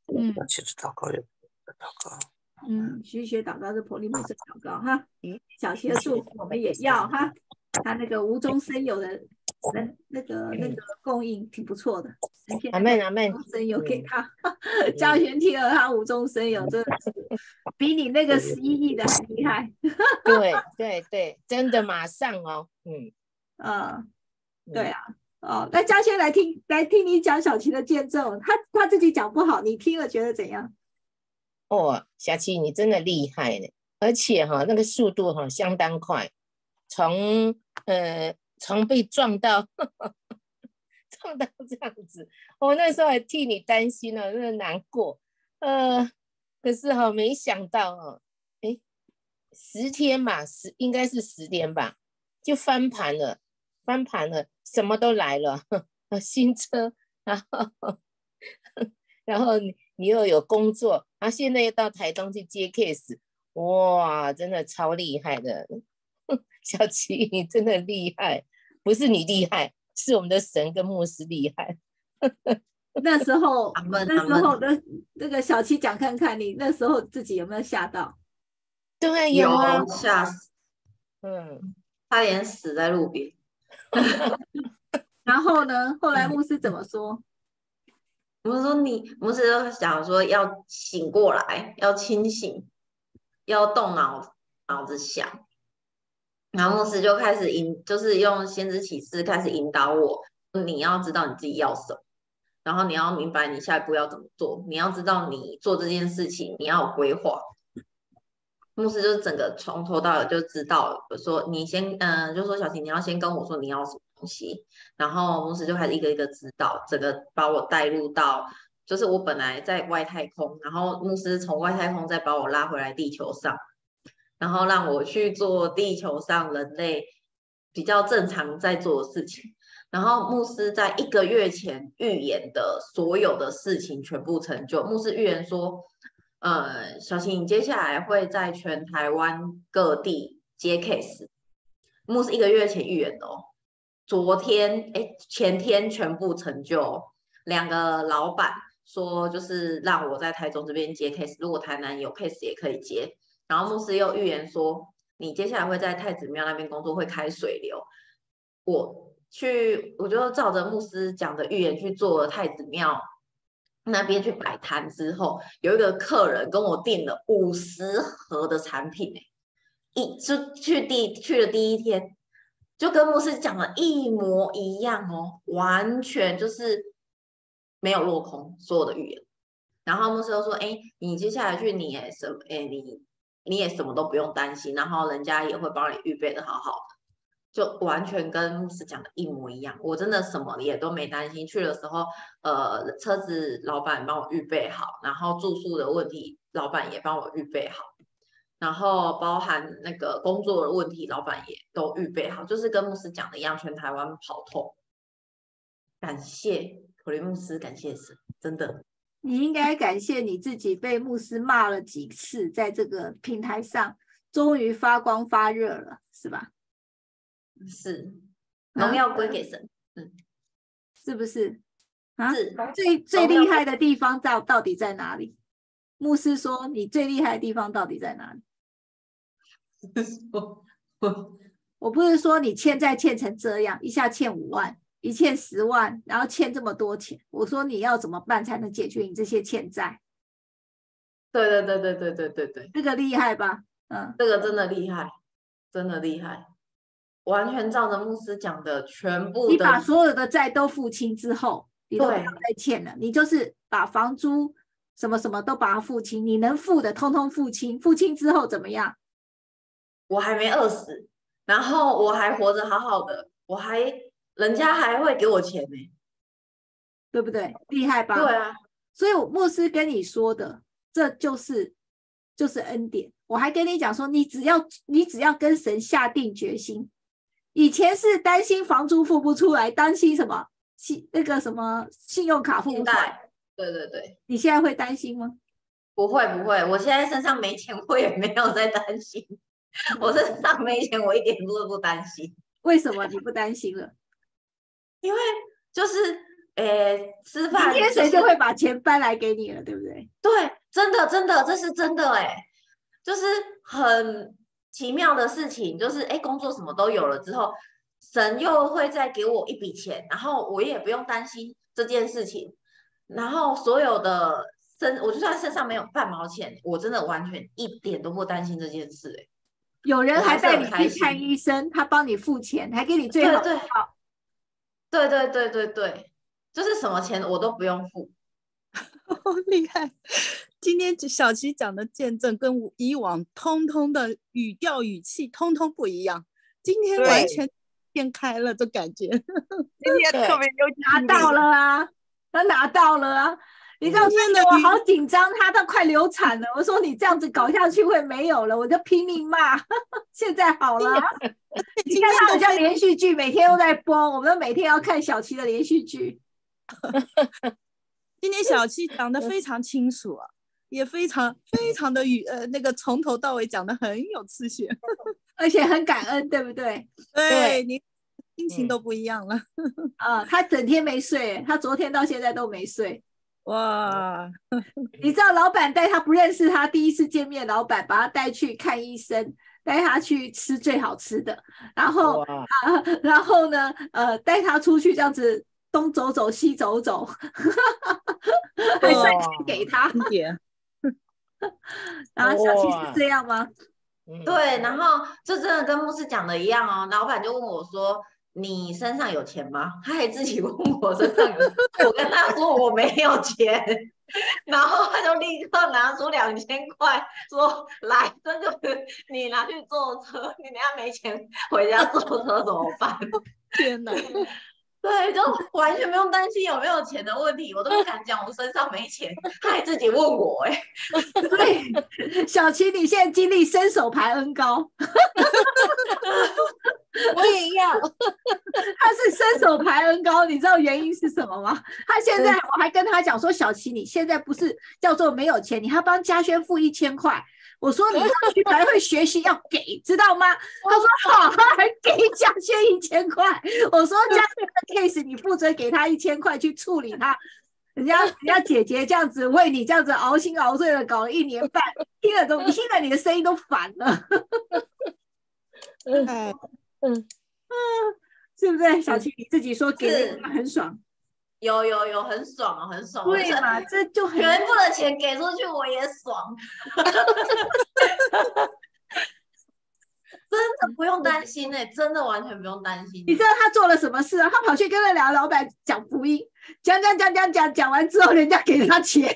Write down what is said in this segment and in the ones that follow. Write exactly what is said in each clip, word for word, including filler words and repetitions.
嗯，其实祷告也祷告。 嗯，许学祷告是婆利牧师祷告哈。小琪的祝福我们也要哈。他那个无中生有的那那个那个供应挺不错的。 阿门阿门， 无中生有给他，教学听了他无中生有，真的是比你那个十一亿的还厉害。 对对对，真的马上哦，嗯， 呃，对啊。哦，那嘉轩来听来听你讲小琪的见证，他他自己讲不好，你听了觉得怎样？ 哦，小琪你真的厉害呢，而且哈、哦、那个速度哈、哦、相当快，从呃从被撞到呵呵撞到这样子，我、哦、那时候还替你担心了，真的难过。呃，可是哈、哦、没想到哦，哎，十天嘛，十应该是十天吧，就翻盘了，翻盘了，什么都来了，呵呵新车，然后然后你你又有工作，然后现在又到台东去接 case， 哇，真的超厉害的，小琪你真的厉害，不是你厉害，是我们的神跟牧师厉害。 那时候阿门那时候的那个小琪讲看看，你那时候自己有没有吓到？ 对，有啊， 吓死， 嗯， 差点死在路边。 然后呢？后来牧师怎么说？ 我们说你，牧师就想说要醒过来，要清醒，要动脑脑子想。然后牧师就开始引，就是用先知启示开始引导我，你要知道你自己要什么，然后你要明白你下一步要怎么做，你要知道你做这件事情你要有规划。牧师就是整个从头到尾就知道，说你先，嗯、呃，就说小琪你要先跟我说你要什么东西，然后牧师就开始一个一个指导，整个把我带入到，就是我本来在外太空，然后牧师从外太空再把我拉回来地球上，然后让我去做地球上人类比较正常在做的事情，然后牧师在一个月前预言的所有的事情全部成就，牧师预言说。呃，小琪，你接下来会在全台湾各地接 case， 牧是一个月前预言的哦，昨天哎前天全部成就，两个老板说就是让我在台中这边接 case， 如果台南有 case 也可以接，然后牧师又预言说你接下来会在太子庙那边工作，会开水流，我去我就照着牧师讲的预言去做了太子庙。那边去摆摊之后，有一个客人跟我订了五十盒的产品，一就去第去的第一天，就跟牧师讲的一模一样哦，完全就是没有落空所有的预言。然后牧师就说：“哎，你接下来去你也什么？哎，你你也什么都不用担心，然后人家也会帮你预备的好好的。”就完全跟牧师讲的一模一样，我真的什么也都没担心。去的时候，呃，车子老板帮我预备好，然后住宿的问题，老板也帮我预备好，然后包含那个工作的问题，老板也都预备好，就是跟牧师讲的一样，全台湾跑透。感谢普林牧师，感谢神，真的。 你应该感谢你自己被牧师骂了几次，在这个平台上终于发光发热了，是吧？ 是，荣耀归给神，嗯， 是不是？啊， 是最最厉害的地方到到底在哪里？牧师说你最厉害的地方到底在哪里？我不是说你欠债欠成这样，一下欠五万，一欠十万，然后欠这么多钱，我说你要怎么办才能解决你这些欠债？ 对对对对对对对对， 这个厉害吧？嗯， 这个真的厉害，真的厉害。完全照着牧师讲的全部的， 你把所有的债都付清之后，你都不要再欠了，你就是把房租什么什么都把它付清，你能付的通通付清，付清之后怎么样？ 我还没饿死，然后我还活着好好的，我还人家还会给我钱呢、欸， 对不对？厉害吧？ 对啊， 所以我牧师跟你说的，这就是就是恩典。我还跟你讲说，你只要你只要跟神下定决心。以前是担心房租付不出来，担心什么信那个什么信用卡付不出来。 对对对， 你现在会担心吗？ 不会不会，我现在身上没钱，我也没有在担心。我身上没钱，我一点都不担心。 为什么你不担心了？ 因为就是诶，吃饭、 明天谁就会把钱搬来给你了，对不对？ 对，真的真的，这是真的哎，就是很奇妙的事情，就是哎，工作什么都有了之后，神又会再给我一笔钱，然后我也不用担心这件事情，然后所有的身，我就算身上没有半毛钱，我真的完全一点都不担心这件事哎， 有人我还是还带你很开去看心。 医生，他帮你付钱，还给你最好的对对药。 对对对对对，就是什么钱我都不用付。 好厉害！今天小琪讲的见证跟以往通通的语调语气通通不一样，今天完对全变开了，这感觉。 今天对特别有拿到了啊，他拿到了啊！你知道今天的语我好紧张，他都快流产了。我说你这样子搞下去会没有了，我就拼命骂。现在好了啊，你今看他好像天都非连续剧每天都在播，我们都每天要看小琪的连续剧。 今天小七讲的非常清楚啊，也非常非常的语呃那个从头到尾讲的很有次序， 而且很感恩，对不对？ 对你心情都不一样了。 啊、他整天没睡，他昨天到现在都没睡。 哇， 你知道老板带他不认识他，第一次见面，老板把他带去看医生，带他去吃最好吃的，然后哇， 啊，然后呢，呃，带他出去这样子东走走西走走，还算钱给他。 一点然后小七哇是这样吗？ 嗯对，然后就真的跟牧师讲的一样哦，老板就问我说：“你身上有钱吗？”他还自己问我身上有钱，我跟他说我没有钱，然后他就立刻拿出两千块说：“来，这就是你拿去坐车，你等下没钱回家坐车怎么办？” 天哪！ 对，就完全不用担心有没有钱的问题，我都不敢讲我身上没钱，他还自己问我、欸，哎， 所以小琪你现在经历伸手牌恩高， 我也要， 他是伸手牌恩高，你知道原因是什么吗？他现在我还跟他讲说，小琪你现在不是叫做没有钱，你还帮嘉轩付一千块。我说你要去白会学习要给，知道吗？他说好，他还给嘉轩一千块。我说嘉轩的 case 你负责给他一千块去处理他。人家人家姐姐这样子为你这样子熬心熬醉的搞了一年半，听了都听了你的声音都烦了。 哎， 嗯， 是不是？小琪你自己说给是人很爽， 有有有，很爽哦，很爽。 对嘛？这就很全部的钱给出去，我也爽。真的不用担心哎、欸，真的完全不用担心。 你知道他做了什么事啊？他跑去跟那两个老板讲福音，讲讲讲讲讲讲完之后，人家给他钱。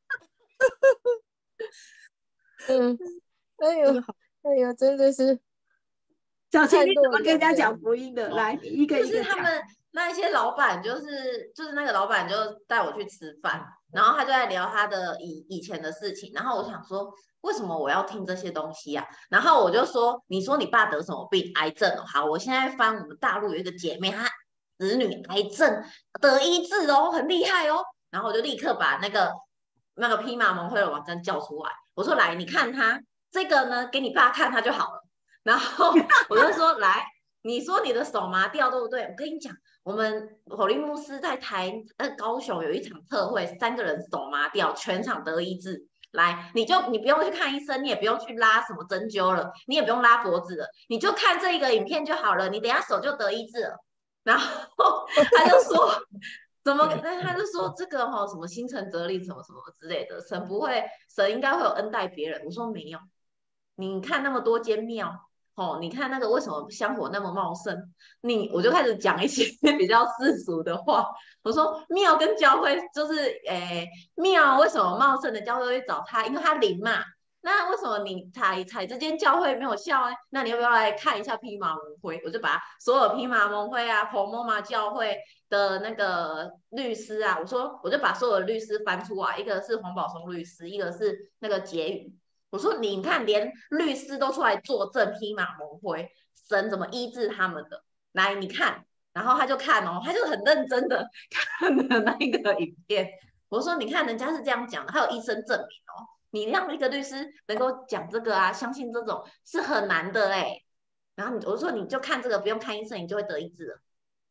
嗯，哎呦，哎呦，真的是小青， 太你怎么多人了跟人家讲福音的？来，你一个就一个讲。 是他们那一些老板，就是就是那个老板就带我去吃饭，然后他就在聊他的以以前的事情，然后我想说，为什么我要听这些东西啊？然后我就说，你说你爸得什么病？癌症哦。好，我现在翻我们大陆有一个姐妹，她子女癌症得医治哦，很厉害哦。然后我就立刻把那个那个披麻蒙灰的网站叫出来，我说来，你看他这个呢，给你爸看他就好了。然后我就说来。你说你的手麻掉，对不对？我跟你讲，我们火力牧师在台呃高雄有一场特会，三个人手麻掉，全场得医治。来，你就你不用去看医生，你也不用去拉什么针灸了，你也不用拉脖子了，你就看这一个影片就好了，你等一下手就得医治了。然后他就说，怎么？但他就说这个哈、哦、什么心诚则灵什么什么之类的，神不会，神应该会有恩待别人。我说没有，你看那么多间庙。哦，你看那个为什么香火那么茂盛？你我就开始讲一些比较世俗的话。我说庙跟教会就是，诶，庙为什么茂盛的教会会找他？因为他灵嘛。那为什么你踩踩这间教会没有效呢？那你要不要来看一下披麻蒙灰？我就把所有披麻蒙灰啊、婆摩玛教会的那个律师啊，我说我就把所有的律师翻出来，一个是黄宝松律师，一个是那个结语。我说你看，连律师都出来作证，披麻蒙灰，神怎么医治他们的？来，你看，然后他就看哦，他就很认真的看了那个影片。我说你看，人家是这样讲的，还有医生证明哦。你让一个律师能够讲这个啊，相信这种是很难的哎。然后你我说你就看这个，不用看医生，你就会得医治了。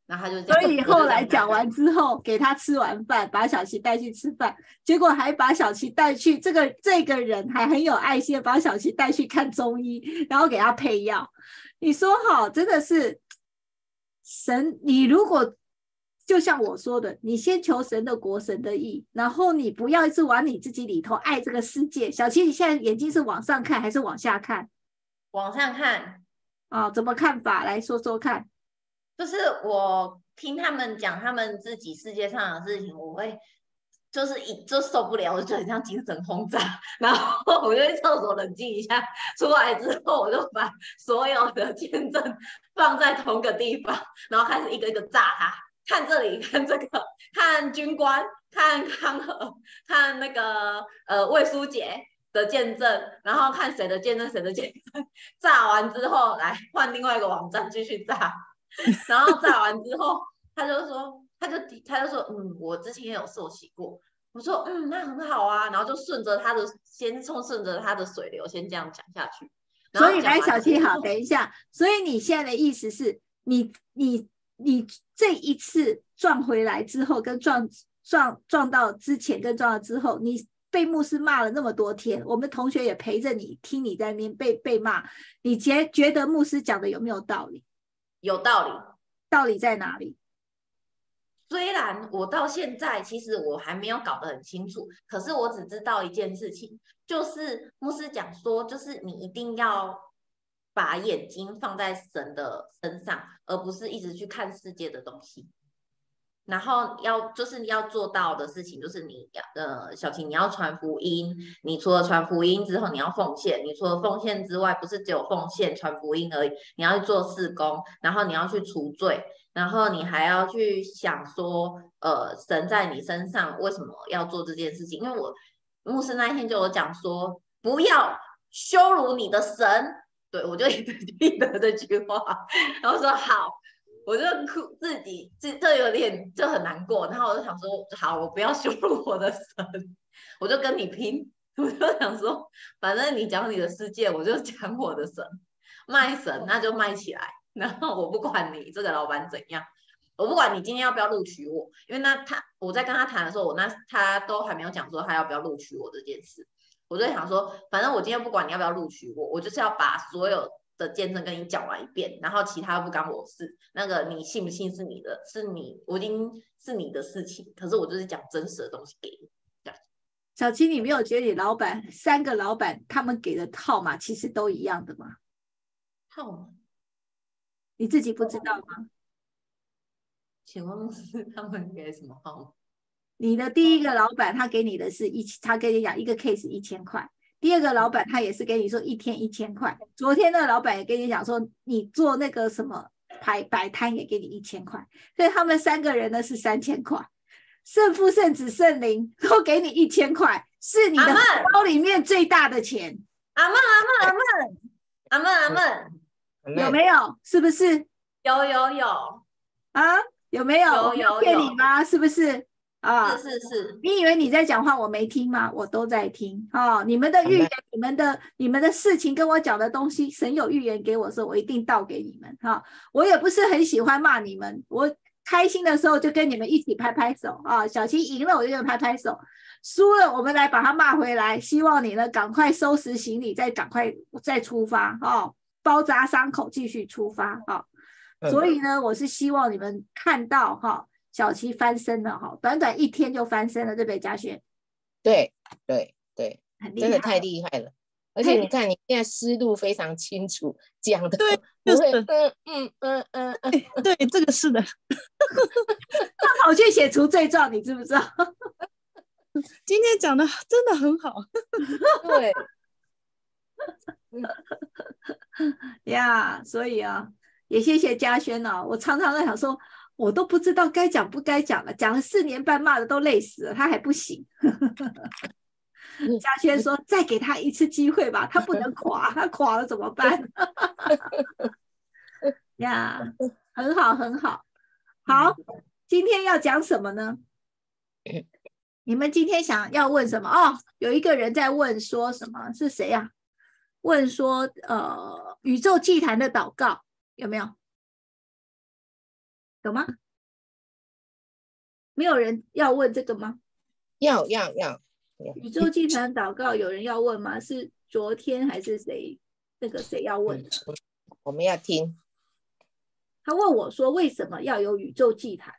然后他就这样， 所以后来讲完之后，给他吃完饭，把小琪带去吃饭，结果还把小琪带去，这个这个人还很有爱心，把小琪带去看中医，然后给他配药。你说好，真的是神，你如果就像我说的，你先求神的国、神的义，然后你不要一直往你自己里头爱这个世界。小琪，你现在眼睛是往上看还是往下看？ 往上看啊、哦，怎么看法？来说说看。 就是我听他们讲他们自己世界上的事情，我会就是一就受不了，我就很像精神轰炸，然后我就去厕所冷静一下，出来之后我就把所有的见证放在同个地方，然后开始一个一个炸它，看这里，看这个，看军官，看康和，看那个呃魏书杰的见证，然后看谁的见证谁的见证，炸完之后来换另外一个网站继续炸。然后炸完之后，他就说，他就他就说，嗯，我之前也有受洗过。我说，嗯，那很好啊。然后就顺着他的，先冲顺着他的水流，先这样讲下去。 所以来，小琪好，等一下。所以你现在的意思是你你你这一次撞回来之后，跟撞撞撞到之前跟撞到之后，你被牧师骂了那么多天，我们同学也陪着你听你在那边被被骂，你觉觉得牧师讲的有没有道理？ 有道理， 道理在哪里？ 虽然我到现在其实我还没有搞得很清楚，可是我只知道一件事情，就是牧师讲说，就是你一定要把眼睛放在神的身上，而不是一直去看世界的东西。然后要就是要做到的事情，就是你呃小晴你要传福音，你除了传福音之后，你要奉献，你除了奉献之外，不是只有奉献传福音而已，你要去做事工，然后你要去除罪，然后你还要去想说，呃，神在你身上为什么要做这件事情？因为我牧师那一天就有讲说，不要羞辱你的神，对我就一直记得这句话，然后说好。我就哭自己，这这有点就很难过，然后我就想说，好，我不要羞辱我的神，我就跟你拼，我就想说，反正你讲你的世界，我就讲我的神，卖神那就卖起来，然后我不管你这个老板怎样，我不管你今天要不要录取我，因为那他我在跟他谈的时候，我那他都还没有讲说他要不要录取我这件事，我就想说，反正我今天不管你要不要录取我，我就是要把所有的见证跟你讲完一遍，然后其他不干我事，那个你信不信是你的，是你我已经是你的事情，可是我就是讲真实的东西给你。 小琪，你没有觉得你老板三个老板他们给的号码其实都一样的吗？ 号码你自己不知道吗？ 请问是他们给什么号码？ 你的第一个老板他给你的是一，他跟你讲一个 case 一千块。第二个老板他也是跟你说一天一千块，昨天那个老板也跟你讲说你做那个什么摆摆摊也给你一千块，所以他们三个人呢是三千块，圣父圣子圣灵都给你一千块，是你的包里面最大的钱。 阿门阿门阿门阿门阿门， 有没有？是不是？ 有有有啊？有没有？ 有有有骗你吗？是不是？啊， 是是是， 你以为你在讲话我没听吗？我都在听哦。你们的预言，你们的你们的事情跟我讲的东西，神有预言给我的时候，我一定道给你们哈、哦。我也不是很喜欢骂你们，我开心的时候就跟你们一起拍拍手啊、哦。小琪赢了我就跟拍拍手，输了我们来把他骂回来。希望你呢赶快收拾行李，再赶快再出发哦，包扎伤口继续出发啊、哦。所以呢，我是希望你们看到哈。哦小琪翻身了哈，短短一天就翻身了，对不对，嘉轩？ 对对对，真的太厉害了！而且嘿你看，你现在思路非常清楚，讲的对不会就是嗯嗯嗯嗯嗯， 对，这个是的。 他跑去写除罪状，你知不知道？ 今天讲的真的很好。 对， 呀，所以啊，也谢谢嘉轩啊。我常常在想说，我都不知道该讲不该讲了，讲了四年半，骂的都累死了，他还不行。嘉轩说：“再给他一次机会吧，他不能垮，他垮了怎么办？”呀，很好，很好。好，今天要讲什么呢？你们今天想要问什么？哦，有一个人在问说什么？是谁呀、啊？问说，呃，宇宙祭坛的祷告有没有？ 有吗？没有人要问这个吗？ 要要要。 宇宙祭坛祷告有人要问吗？是昨天还是谁？那个谁要问的？ 我们要听。 他问我说：“为什么要有宇宙祭坛？”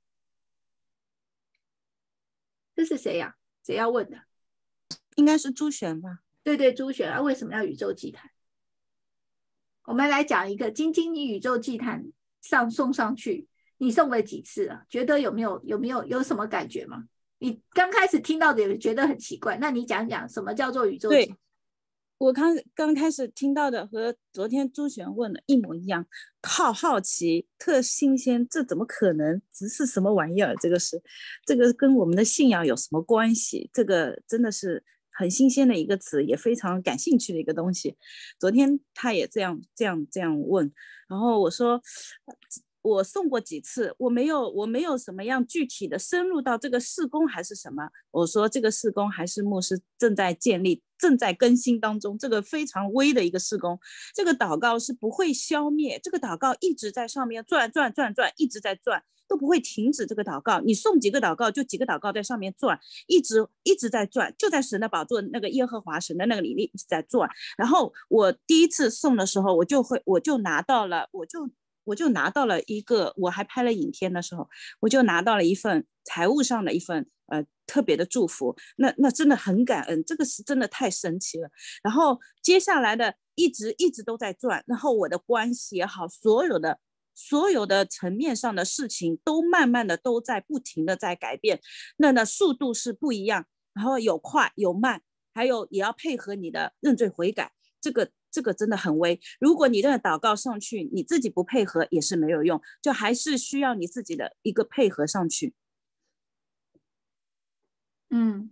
这是谁呀、啊？谁要问的？ 应该是朱璇吧？ 对对，朱璇啊，为什么要宇宙祭坛？我们来讲一个，晶晶，你宇宙祭坛上送上去，你送了几次了？觉得有没有有没有有什么感觉吗？你刚开始听到的也觉得很奇怪，那你讲讲什么叫做宇宙祭坛？ 对，我刚刚开始听到的和昨天朱璇问的一模一样，好好奇，特新鲜，这怎么可能？只是什么玩意儿？这个是，这个跟我们的信仰有什么关系？这个真的是很新鲜的一个词，也非常感兴趣的一个东西。昨天他也这样这样这样问，然后我说，我送过几次，我没有我没有什么样具体的深入到这个事工还是什么。我说这个事工还是牧师正在建立，正在更新当中，这个非常微的一个事工。这个祷告是不会消灭，这个祷告一直在上面转转转转，一直在转，都不会停止。这个祷告，你送几个祷告，就几个祷告在上面转，一直一直在转，就在神的宝座那个耶和华神的那个里面一直在转。然后我第一次送的时候，我就会我就拿到了，我就。我就拿到了一个，我还拍了影片的时候，我就拿到了一份财务上的一份呃特别的祝福，那那真的很感恩，这个是真的太神奇了。然后接下来的一直一直都在转，然后我的关系也好，所有的所有的层面上的事情都慢慢的都在不停的在改变，那那速度是不一样，然后有快有慢，还有也要配合你的认罪悔改，这个。这个真的很微，如果你这个祷告上去，你自己不配合也是没有用，就还是需要你自己的一个配合上去。 嗯，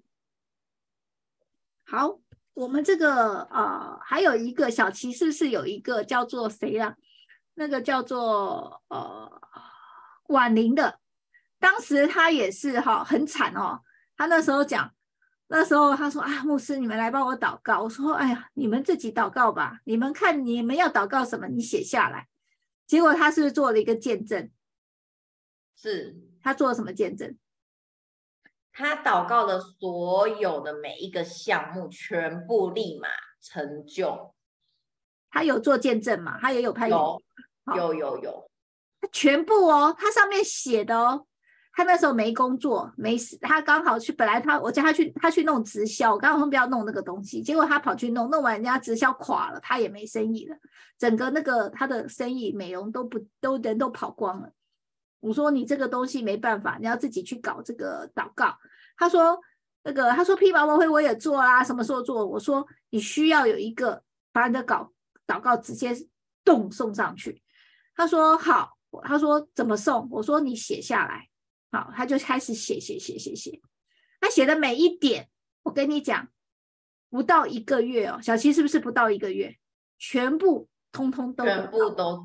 好，我们这个呃还有一个小骑士是有一个叫做谁啊？那个叫做呃婉玲的，当时他也是哈、哦、很惨哦，他那时候讲。那时候他说啊，牧师，你们来帮我祷告。我说，哎呀，你们自己祷告吧，你们看你们要祷告什么，你写下来。结果他是不是做了一个见证？ 是他做了什么见证？ 他祷告的所有的每一个项目，全部立马成就。 他有做见证吗？他也有拍影片？有有有有， 他全部哦，他上面写的哦。他那时候没工作，没事，他刚好去，本来他我叫他去，他去弄直销，我刚好不要弄那个东西，结果他跑去弄，弄完人家直销垮了，他也没生意了，整个那个他的生意美容都不都人都跑光了。我说你这个东西没办法，你要自己去搞这个祷告。他说那个他说披毛毛会我也做啦，什么时候做？我说你需要有一个把你的搞祷告直接动送上去。他说好，他说怎么送？我说你写下来。好，他就开始写写写写写，他写的每一点，我跟你讲，不到一个月哦，小七是不是不到一个月，全部通通都全部都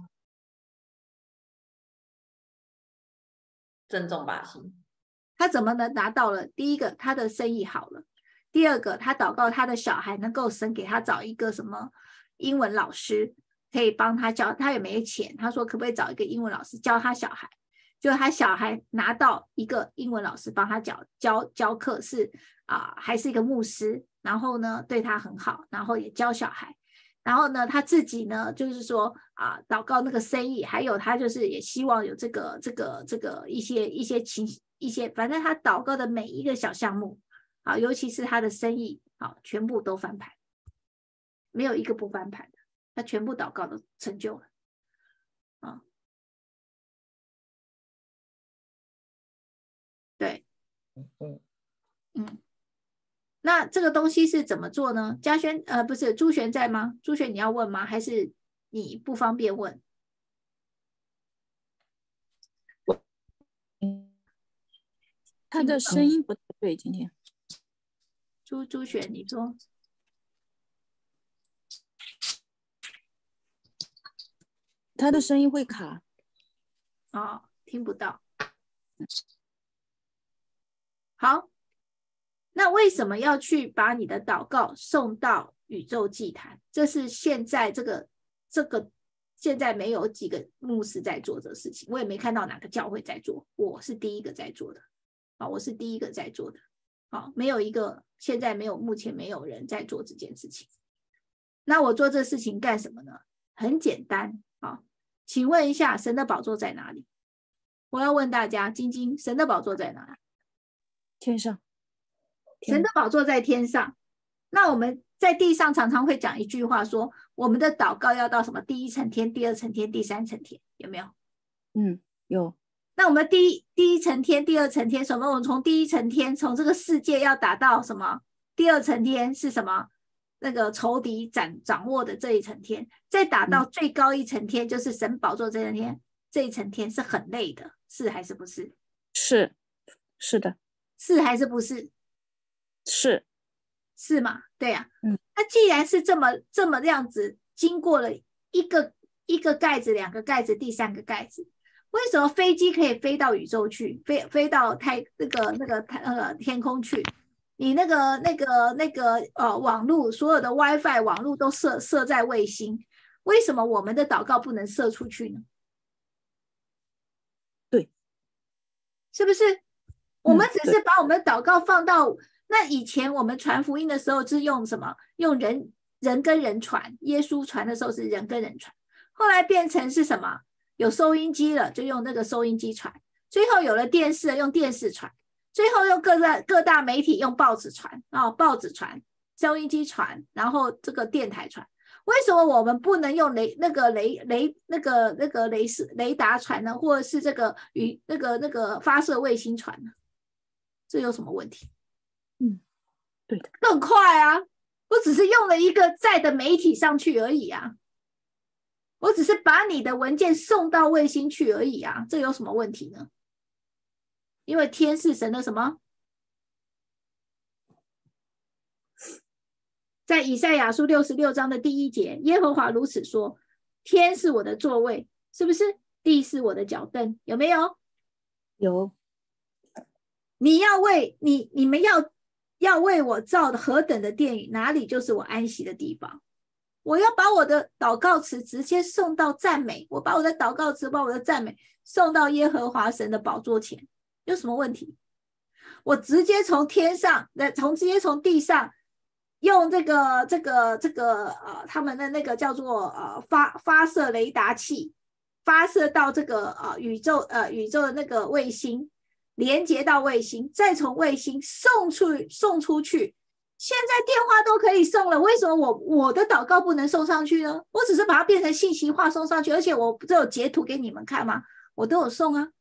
正中靶心。 他怎么能拿到了？第一个，他的生意好了；第二个，他祷告他的小孩能够神给他找一个什么英文老师，可以帮他教，他也没钱，他说可不可以找一个英文老师教他小孩？就他小孩拿到一个英文老师帮他教教教课，是啊、呃，还是一个牧师，然后呢对他很好，然后也教小孩，然后呢他自己呢就是说啊、呃、祷告那个生意，还有他就是也希望有这个这个这个一些一些情一些，反正他祷告的每一个小项目啊，尤其是他的生意啊，全部都翻盘，没有一个不翻盘的，他全部祷告都成就了啊。对， 嗯嗯，那这个东西是怎么做呢？嘉轩，呃，不是朱璇在吗？朱璇你要问吗？还是你不方便问？ 他的声音不太对，今天。 朱朱璇，你说。 他的声音会卡。 哦，听不到。好，那为什么要去把你的祷告送到宇宙祭坛？这是现在这个这个现在没有几个牧师在做这个事情，我也没看到哪个教会在做，我是第一个在做的啊，我是第一个在做的啊，没有一个现在没有目前没有人在做这件事情。那我做这事情干什么呢？很简单啊，请问一下，神的宝座在哪里？我要问大家，晶晶，神的宝座在哪里？ 天上。 神的宝座在天上。那我们在地上常常会讲一句话说，我们的祷告要到什么第一层天、第二层天、第三层天，有没有？ 嗯，有。 那我们第一第一层天、第二层天什么？我们从第一层天，从这个世界要达到什么？第二层天是什么？那个仇敌掌掌握的这一层天，再打到最高一层天，嗯、就是神宝座这一层天，这一层天是很累的，是还是不是？ 是，是的。 是还是不是？ 是。 是嘛？对呀、啊。 嗯。 那既然是这么这么样子，经过了一个一个盖子、两个盖子、第三个盖子，为什么飞机可以飞到宇宙去，飞飞到太那个那个呃天空去？你那个那个那个呃网络，所有的 WiFi 网络都设设在卫星，为什么我们的祷告不能射出去呢？ 对， 是不是？我们只是把我们的祷告放到、嗯、那以前我们传福音的时候是用什么？用人人跟人传，耶稣传的时候是人跟人传，后来变成是什么？有收音机了，就用那个收音机传，最后有了电视，用电视传。最后用各大各大媒体用报纸传啊、哦，报纸传，收音机传，然后这个电台传。为什么我们不能用雷那个雷雷那个那个雷士雷达传呢？或者是这个与那个那个发射卫星传呢？这有什么问题？ 嗯，对的， 更快啊！我只是用了一个在的媒体上去而已啊，我只是把你的文件送到卫星去而已啊，这有什么问题呢？因为天是神的什么？在以赛亚书六十六章的第一节，耶和华如此说：天是我的座位，是不是？地是我的脚凳，有没有？ 有。 你要为你你们要要为我造的何等的殿宇，哪里就是我安息的地方。我要把我的祷告词直接送到赞美，我把我的祷告词，把我的赞美送到耶和华神的宝座前。有什么问题？我直接从天上，从直接从地上，用这个这个这个呃，他们的那个叫做呃发发射雷达器，发射到这个呃宇宙呃宇宙的那个卫星，连接到卫星，再从卫星送出送出去。现在电话都可以送了，为什么我我的祷告不能送上去呢？我只是把它变成信息化送上去，而且我不是有截图给你们看吗？我都有送啊。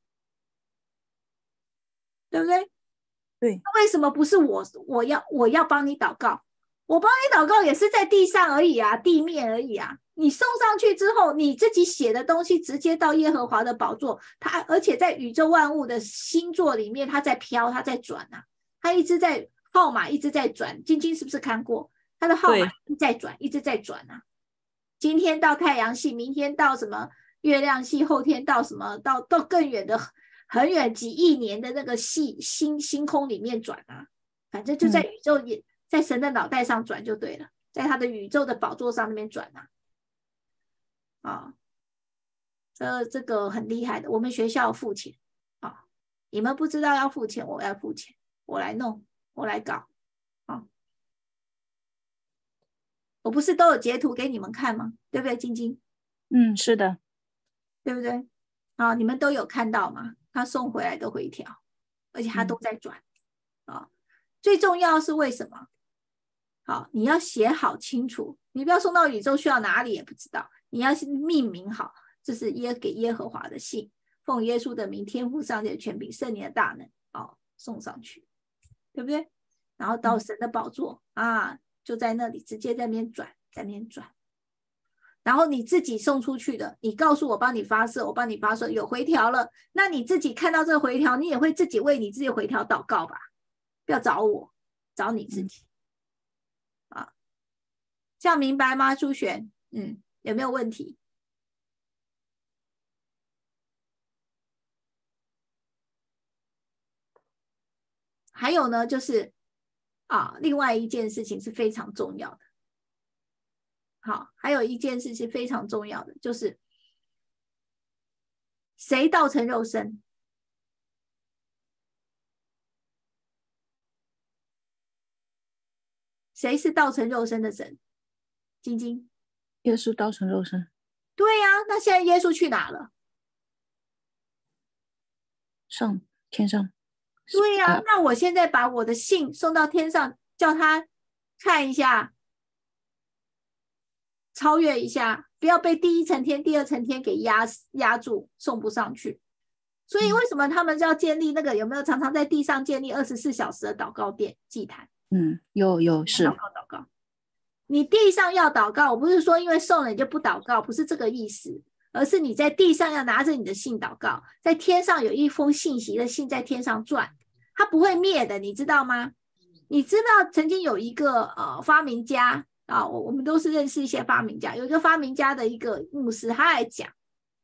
对不对？ 对， 为什么不是我？我要我要帮你祷告，我帮你祷告也是在地上而已啊，地面而已啊。你送上去之后，你自己写的东西直接到耶和华的宝座，它而且在宇宙万物的星座里面，它在飘，它在转啊，它一直在号码一直在转。晶晶是不是看过？它的号码一直在转，一直在转啊。今天到太阳系，明天到什么月亮系，后天到什么到到更远的。很远几亿年的那个系星星空里面转啊，反正就在宇宙也、嗯、在神的脑袋上转就对了，在他的宇宙的宝座上那边转啊，啊，这这个很厉害的，我们学校付钱啊，你们不知道要付钱，我要付钱，我来弄，我来搞啊，我不是都有截图给你们看吗？对不对，晶晶？ 嗯，是的， 对不对？啊，你们都有看到吗？他送回来的回条，而且他都在转、嗯啊、最重要是为什么？好，你要写好清楚，你不要送到宇宙去到哪里也不知道，你要命名好，这是耶给耶和华的信，奉耶稣的名，天父上帝的权柄，圣灵的大能、啊、送上去，对不对？然后到神的宝座、嗯、啊，就在那里直接在那边转，在那边转。然后你自己送出去的，你告诉我帮你发射，我帮你发射，有回条了，那你自己看到这个回条，你也会自己为你自己回条祷告吧，不要找我，找你自己、嗯、啊，这样明白吗？朱璇，嗯，有没有问题？还有呢，就是啊，另外一件事情是非常重要的。好，还有一件事是非常重要的，就是谁道成肉身？谁是道成肉身的神？晶晶。 耶稣道成肉身。 对呀、啊，那现在耶稣去哪了？ 上天上。 对呀、啊啊， 那我现在把我的信送到天上，叫他看一下，超越一下，不要被第一层天、第二层天给压压住，送不上去。所以为什么他们要建立那个？有没有常常在地上建立二十四小时的祷告殿祭坛？ 嗯，有有是祷告祷告。你地上要祷告，我不是说因为送了你就不祷告，不是这个意思，而是你在地上要拿着你的信祷告，在天上有一封信息的信在天上转，它不会灭的，你知道吗？你知道曾经有一个呃发明家啊，我我们都是认识一些发明家，有一个发明家的一个牧师，他来讲，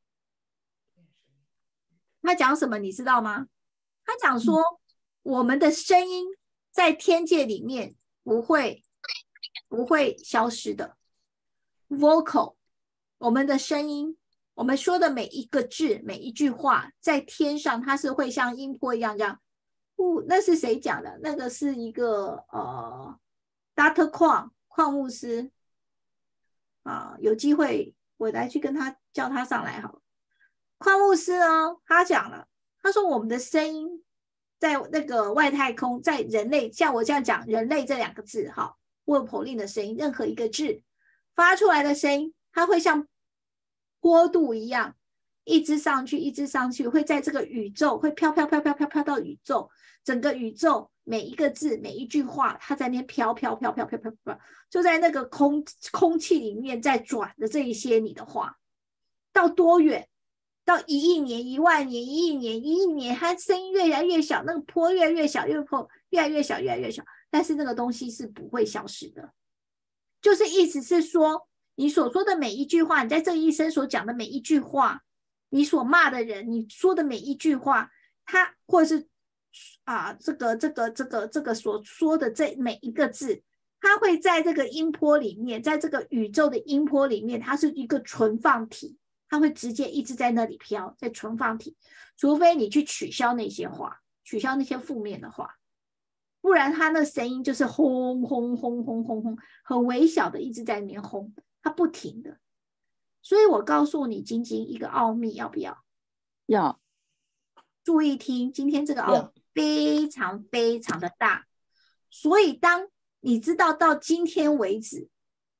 他讲什么你知道吗？他讲说、嗯、我们的声音在天界里面不会不会消失的 vocal， 我们的声音，我们说的每一个字每一句话在天上它是会像音波一样这样、哦、那是谁讲的？那个是一个呃 Doctor 矿矿牧师啊，有机会我来去跟他叫他上来好了。矿牧师哦，他讲了，他说我们的声音在那个外太空，在人类，像我这样讲人类这两个字哈，沃普令的声音，任何一个字发出来的声音，它会像波度一样一直上去一直上去，会在这个宇宙会飘飘飘飘飘飘到宇宙，整个宇宙每一个字每一句话它在那边飘飘飘飘飘飘飘，就在那个空空气里面在转的这一些你的话到多远，到一亿年一万年一亿年一亿年，它声音越来越小，那个波越来越小越波越来越小越来越小，但是那个东西是不会消失的，就是意思是说你所说的每一句话，你在这一生所讲的每一句话，你所骂的人，你说的每一句话，他或者是啊这个这个这个这个所说的这每一个字，它会在这个音波里面，在这个宇宙的音波里面，它是一个存放体，它会直接一直在那里飘，在存放体，除非你去取消那些话，取消那些负面的话，不然它那声音就是轰轰轰轰轰轰，很微小的一直在里面轰，它不停的。所以我告诉你晶晶一个奥秘，要不要？ 要。 注意听，今天这个奥秘非常非常的大，所以当你知道到今天为止，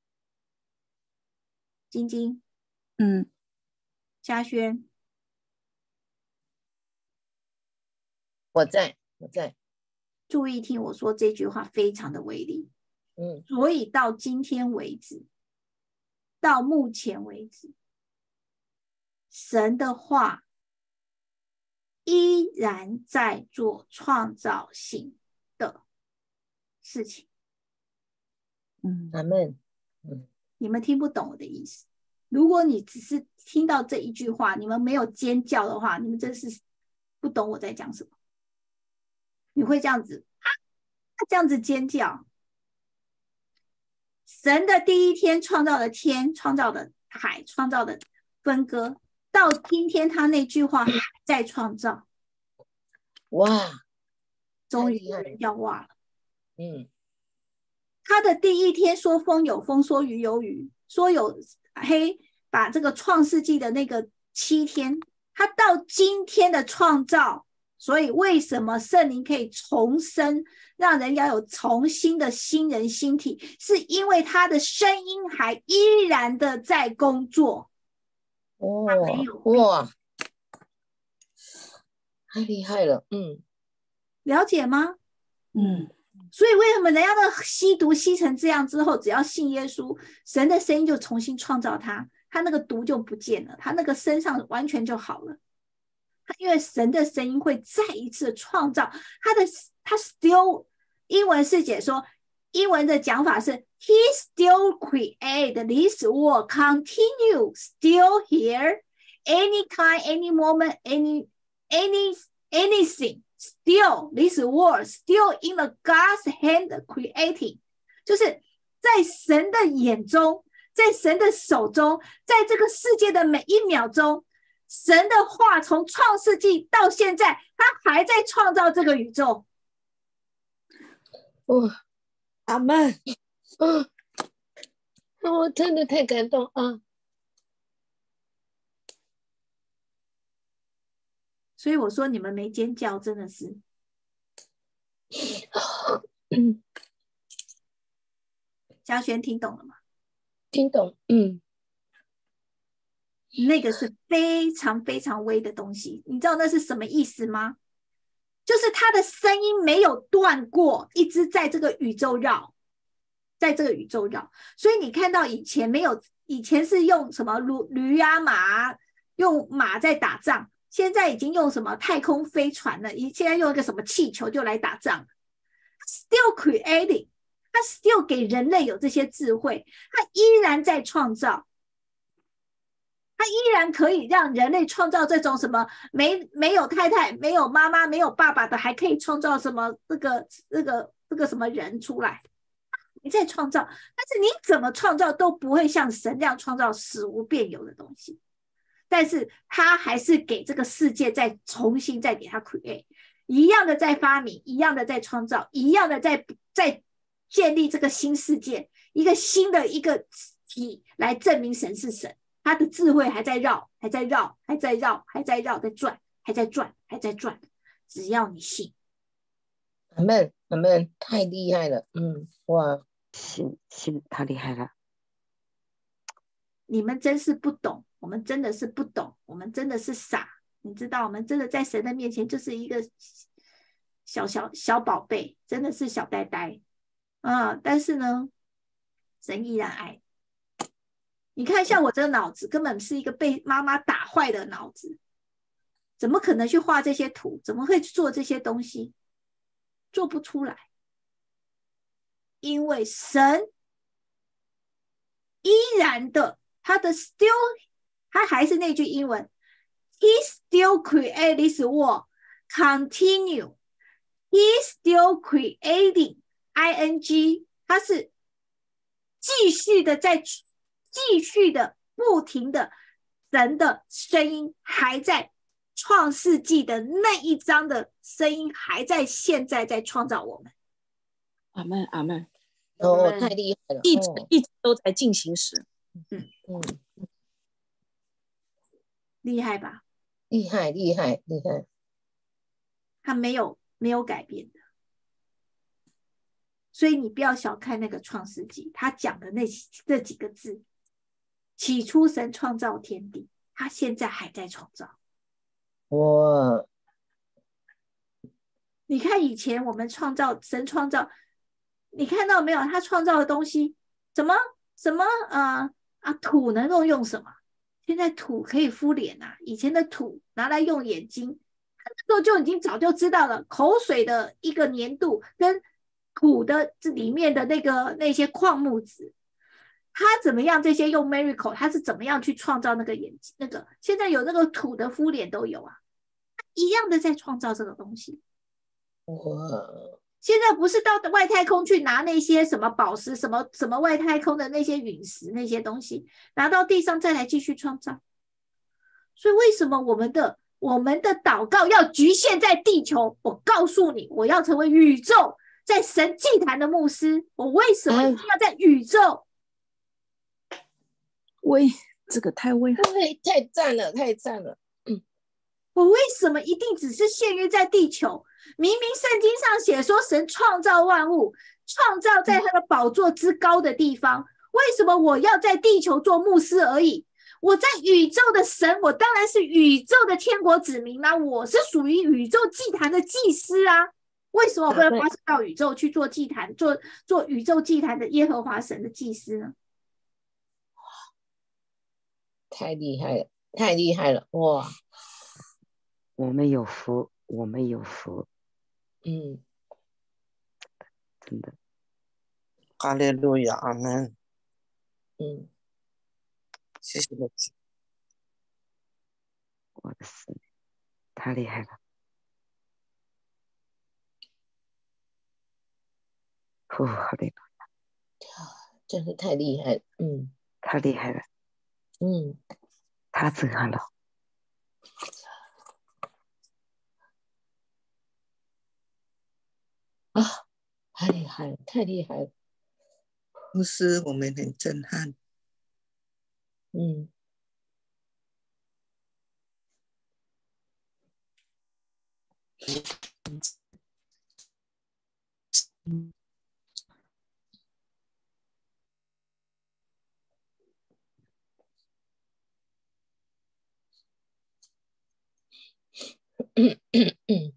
晶晶， 嗯， 嘉轩， 我在我在注意听我说这句话非常的威力。 嗯， 所以到今天为止，到目前为止，神的话依然在做创造性的事情。 嗯， 阿们。嗯， 你们听不懂我的意思。如果你只是听到这一句话，你们没有尖叫的话，你们真是不懂我在讲什么。你会这样子，啊，这样子尖叫。神的第一天创造的天，创造的海，创造的分割，到今天他那句话还在创造。 哇， 终于有人要哇了。 嗯， 他的第一天说风有风，说雨有雨，说有黑，把这个创世纪的那个七天，他到今天的创造。所以为什么圣灵可以重生，让人要有重新的新人新体，是因为他的声音还依然的在工作。 哇哇，太厉害了。嗯， 了解吗？ 嗯， 所以为什么人家的吸毒吸成这样之后，只要信耶稣，神的声音就重新创造他，他那个毒就不见了，他那个身上完全就好了。因为神的声音会再一次创造他的，他 still 英文是解说，英文的讲法是 He still create this world, continue still here, any kind, any moment, any any anything, still this world still in the God's hand creating， 就是在神的眼中，在神的手中，在这个世界的每一秒钟。 神的话从创世纪到现在，他还在创造这个宇宙。 哇， 阿门。 啊，我真的太感动啊！ 所以我说你们没尖叫，真的是。 嗯， 嘉轩听懂了吗？ 听懂，嗯， 那个是非常非常微的东西，你知道那是什么意思吗？就是他的声音没有断过，一直在这个宇宙绕，在这个宇宙绕。所以你看到以前没有，以前是用什么驴驴啊马，用马在打仗，现在已经用什么太空飞船了，现在用一个什么气球就来打仗。Still creating， 他 still 给人类有这些智慧，他依然在创造。他依然可以让人类创造这种什么没没有太太、没有妈妈、没有爸爸的，还可以创造什么这个这个这个什么人出来？你在创造，但是你怎么创造都不会像神这样创造死无变有的东西。但是他还是给这个世界再重新再给他 create， 一样的在发明，一样的在创造，一样的在在建立这个新世界，一个新的一个体来证明神是神。他的智慧还在绕，还在绕，还在绕，还在绕，在转，还在转，还在转。只要你信， 阿门，阿门，太厉害了，嗯，哇， 信信太厉害了。 你们真是不懂，我们真的是不懂，我们真的是傻。你知道，我们真的在神的面前就是一个小小小宝贝，真的是小呆呆啊！但是呢，神依然爱。你看，像我这个脑子根本是一个被妈妈打坏的脑子，怎么可能去画这些图？怎么会做这些东西？做不出来，因为神依然的，他的 still， 他还是那句英文 ，He still create this world, continue. He still creating, ing， 他是继续的在。继续的不停的神的声音还在创世纪的那一章的声音还在现在在创造我们。 阿门阿门。 哦，太厉害了， 一直、 哦、 一直都在进行时。 嗯嗯， 厉害吧？ 厉害厉害厉害， 他没有没有改变的。所以你不要小看那个创世纪，他讲的那这几个字。起初神创造天地，他现在还在创造。 哇！ 你看以前我们创造，神创造，你看到没有？他创造的东西，怎么什么呃啊土能够用什么？现在土可以敷脸啊，以前的土拿来用眼睛，那时候就已经早就知道了，口水的一个粘度跟土的这里面的那个那些矿物质。他怎么样？这些用 miracle， 他是怎么样去创造那个眼睛？那个现在有那个土的敷脸都有啊，一样的在创造这个东西。 哇！ 现在不是到外太空去拿那些什么宝石、什么什么外太空的那些陨石那些东西，拿到地上再来继续创造。所以为什么我们的我们的祷告要局限在地球？我告诉你，我要成为宇宙在神祭坛的牧师。我为什么一定要在宇宙？ 威，这个太威了， 太赞了，太赞了。 嗯，我为什么一定只是限于在地球？明明圣经上写说神创造万物，创造在他的宝座之高的地方，为什么我要在地球做牧师而已？我在宇宙的神，我当然是宇宙的天国子民啦、啊，我是属于宇宙祭坛的祭司啊。为什么我不能发射到宇宙去做祭坛，做做宇宙祭坛的耶和华神的祭司呢？ 太厉害了，太厉害了，哇！ 我们有福，我们有福， 嗯， 真的。 哈利路亚，阿门。 嗯， 谢谢老师。 我的神，太厉害了！哦，哈利路亚， 真是太厉害了，嗯， 太厉害了， 嗯， 太震撼了。 啊，太厉害了，太厉害了。 牧师，我们很震撼。 嗯。嗯嗯嗯嗯，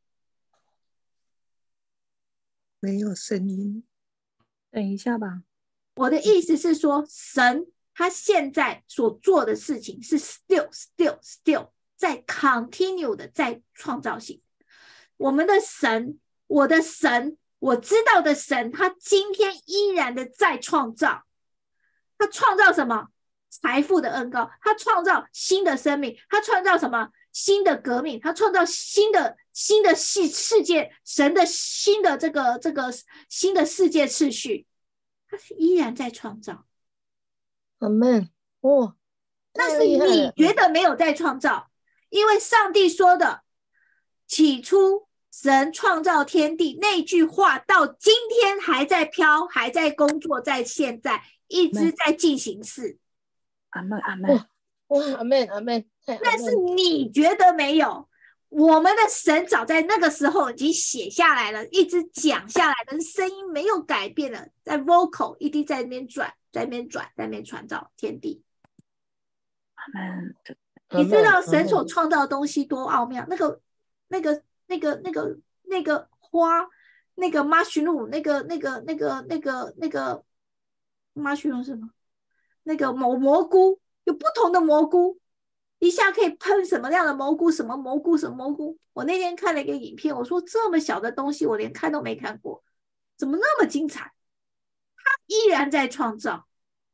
没有声音。 等一下吧。 我的意思是说，神他现在所做的事情是 still still still 在 continue 的在创造性。我们的神，我的神，我知道的神，他今天依然的在创造。他创造什么？财富的恩膏，他创造新的生命，他创造什么？新的革命，他创造新的新的世世界，神的新的这个这个新的世界秩序，他依然在创造。 阿们，哇， 那是你觉得没有在创造，因为上帝说的起初神创造天地那句话到今天还在飘，还在工作，在现在一直在进行式。 阿们阿们， 哇，阿们阿们， 那是你觉得没有，我们的神早在那个时候已经写下来了，一直讲下来的声音没有改变了，在 vocal 一直在那边转，在那边转，在那边创造天地。 阿们， 你知道神所创造的东西多奥妙？那个、那个、那个、那个、那个花，那个 mushroom， 那个、那个、那个、那个、那个 mushroom 是什么？那个蘑蘑菇，有不同的蘑菇，一下可以喷什么样的蘑菇，什么蘑菇，什么蘑菇。我那天看了一个影片，我说这么小的东西，我连看都没看过，怎么那么精彩？他依然在创造。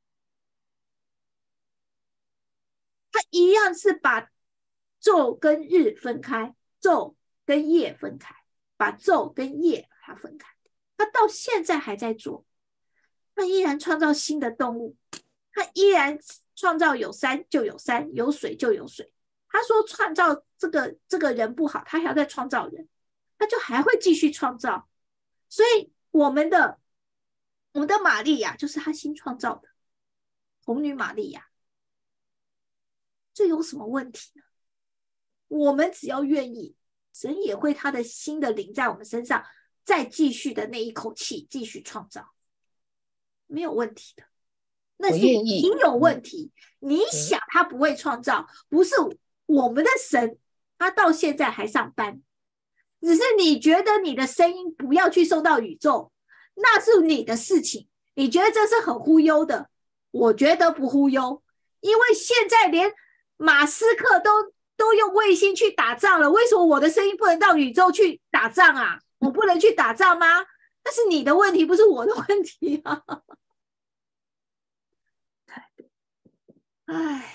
他一样是把昼跟日分开，昼跟夜分开，把昼跟夜把它分开。他到现在还在做，他依然创造新的动物，他依然创造有山就有山，有水就有水。他说创造这个这个人不好，他还要再创造人，他就还会继续创造。所以我们的我们的玛利亚就是他新创造的童女玛利亚。这有什么问题呢？我们只要愿意，神也会他的新的灵在我们身上再继续的那一口气继续创造，没有问题的。那是你有问题，你想他不会创造，不是我们的神他到现在还上班，只是你觉得你的声音不要去送到宇宙，那是你的事情，你觉得这是很忽悠的，我觉得不忽悠。因为现在连马斯克都都用卫星去打仗了，为什么我的声音不能到宇宙去打仗啊？我不能去打仗吗？那是你的问题，不是我的问题啊。哎，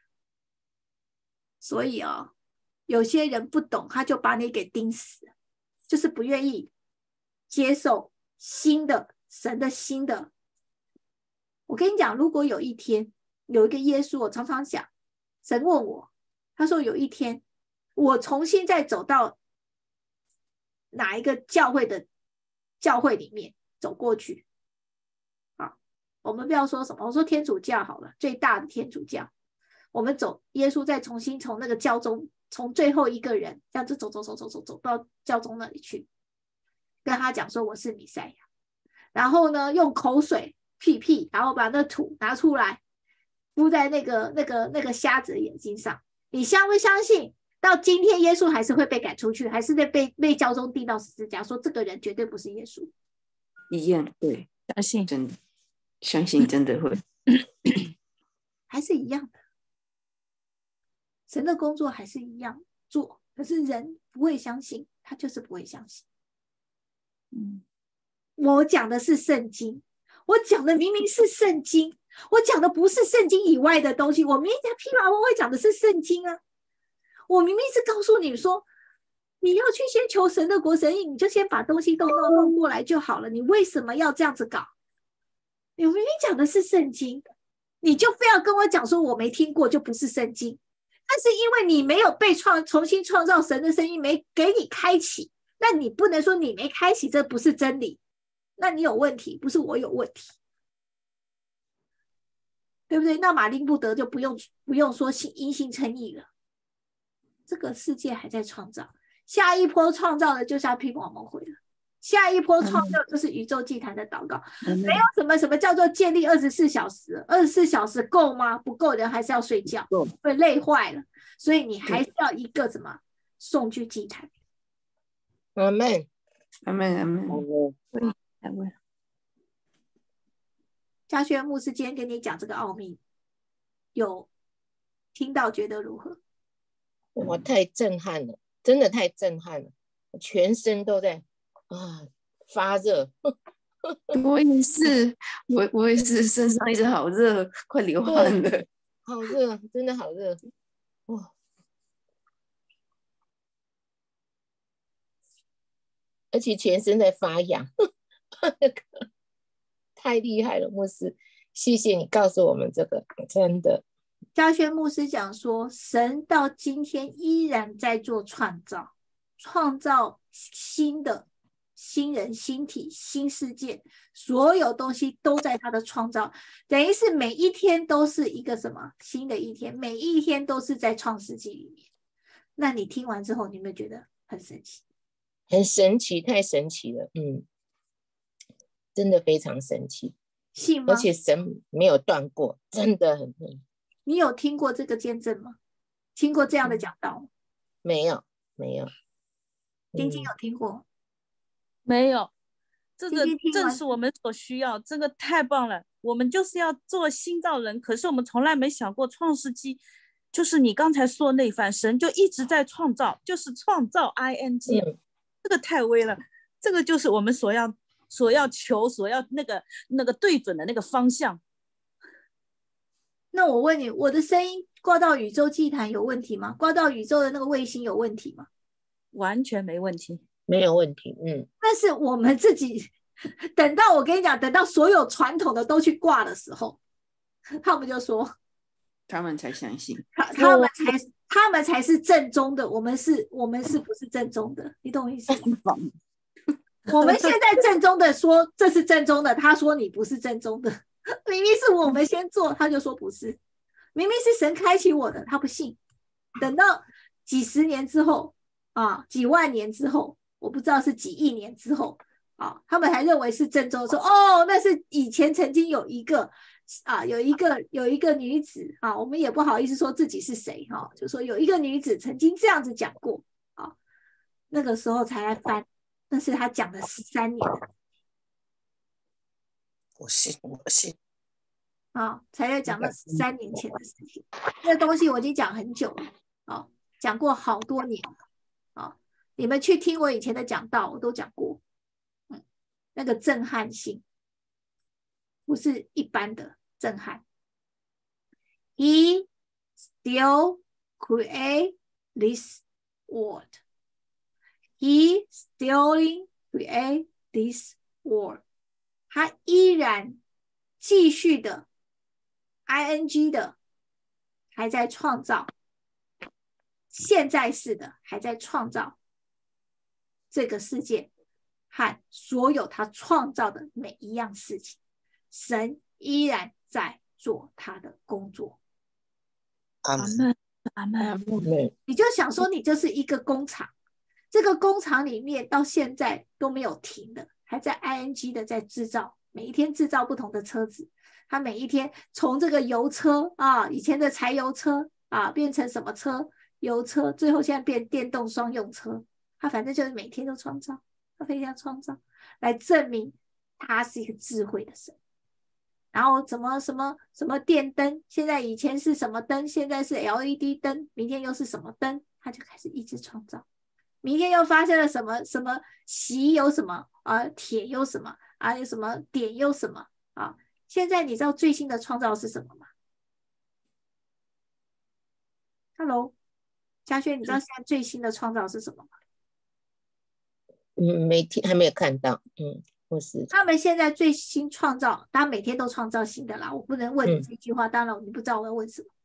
所以哦，有些人不懂，他就把你给钉死，就是不愿意接受新的神的新的。我跟你讲，如果有一天有一个耶稣，我常常想，神问我，他说有一天我重新再走到哪一个教会的教会里面走过去，好，我们不要说什么，我说天主教好了，最大的天主教，我们走，耶稣再重新从那个教宗，从最后一个人这样子走走走走走走到教宗那里去，跟他讲说我是弥赛亚，然后呢用口水屁屁，然后把那土拿出来敷在那个那个那个瞎子的眼睛上，你相不相信到今天耶稣还是会被赶出去，还是被被教宗钉到十字架，说这个人绝对不是耶稣？ 一样，对， 相信真的相信真的会还是一样的，神的工作还是一样做，可是人不会相信，他就是不会相信。 嗯， 我讲的是圣经，我讲的明明是圣经，我讲的不是圣经以外的东西，我明明在噼啪啪会讲的是圣经啊！我明明是告诉你说，你要去先求神的国神意，你就先把东西都弄弄过来就好了，你为什么要这样子搞？我明明讲的是圣经，你就非要跟我讲说我没听过就不是圣经， 但是因为你没有被创重新创造，神的声音没给你开启，那你不能说你没开启，这不是真理，那你有问题，不是我有问题，对不对？那马丁布德就不用不用说因信称义了。这个世界还在创造，下一波创造的就是要聘我们回了。下一波创造就是宇宙祭坛的祷告， 嗯、 没有什么什么叫做建立二十四小时，二十四小时够吗？不够，人还是要睡觉，会累坏了。所以你还是要一个什么送去祭坛。 阿们， 阿门，阿门， 阿门。 嘉轩牧师今天跟你讲这个奥秘，有听到觉得如何？ 我太震撼了，真的太震撼了，我全身都在。啊，发热！ 我也是，我我也是，身上一直好热，快流汗了。 好热，真的好热！哇，而且全身在发痒，太厉害了，牧师，谢谢你告诉我们这个，真的。 嘉轩牧师讲说，神到今天依然在做创造，创造新的。新人、新体、新世界，所有东西都在他的创造，等于是每一天都是一个什么新的一天，每一天都是在创世纪里面。那你听完之后，你有没有觉得很神奇？ 很神奇，太神奇了，嗯，真的非常神奇， 信吗？ 而且神没有断过，真的很厉害。 你有听过这个见证吗？听过这样的讲道吗？ 没有，没有。 丁丁有听过？ 没有，这个正是我们所需要，这个太棒了。我们就是要做新造人，可是我们从来没想过创世纪，就是你刚才说的那一番，神就一直在创造，就是创造 I N G，、嗯、这个太微了，这个就是我们所要所要求所要那个那个对准的那个方向。 那我问你，我的声音挂到宇宙祭坛有问题吗？挂到宇宙的那个卫星有问题吗？ 完全没问题。 没有问题，嗯。 但是我们自己等到我跟你讲，等到所有传统的都去挂的时候，他们就说， 他们才相信， 他他们才他们才是正宗的，我们是我们是不是正宗的？你懂我意思吗？我们现在正宗的说这是正宗的，他说你不是正宗的，明明是我们先做，他就说不是，明明是神开启我的，他不信。等到几十年之后啊，几万年之后。我不知道是几亿年之后啊，他们还认为是正宗，说哦，那是以前曾经有一个啊，有一个有一个女子啊，我们也不好意思说自己是谁哈、啊，就说有一个女子曾经这样子讲过啊，那个时候才来翻，那是他讲了十三年， 我信，我信啊，才在讲了十三年前的事情，这东西我已经讲很久了啊，讲过好多年了啊。你们去听我以前的讲道，我都讲过，嗯，那个震撼性不是一般的震撼。He still create this world. He still create this world. 他依然继续的 I N G 的还在创造，现在式的还在创造。这个世界和所有他创造的每一样事情，神依然在做他的工作。 阿门， 阿门，阿门。 你就想说，你就是一个工厂，这个工厂里面到现在都没有停的，还在 I N G 的在制造，每一天制造不同的车子。他每一天从这个油车啊，以前的柴油车啊，变成什么车？油车，最后现在变电动双用车。他反正就是每天都创造，他非常创造，来证明他是一个智慧的神。然后怎么什么什么电灯，现在以前是什么灯，现在是 L E D 灯，明天又是什么灯，他就开始一直创造。明天又发生了什么什么锡有什么啊，铁有什么啊，有什么碘有什么啊？现在你知道最新的创造是什么吗 ？Hello， 嘉轩，你知道现在最新的创造是什么吗？ 嗯，没听，还没有看到。嗯，或是他们现在最新创造，他每天都创造新的啦。我不能问你这句话，嗯、当然你不知道我要问什么。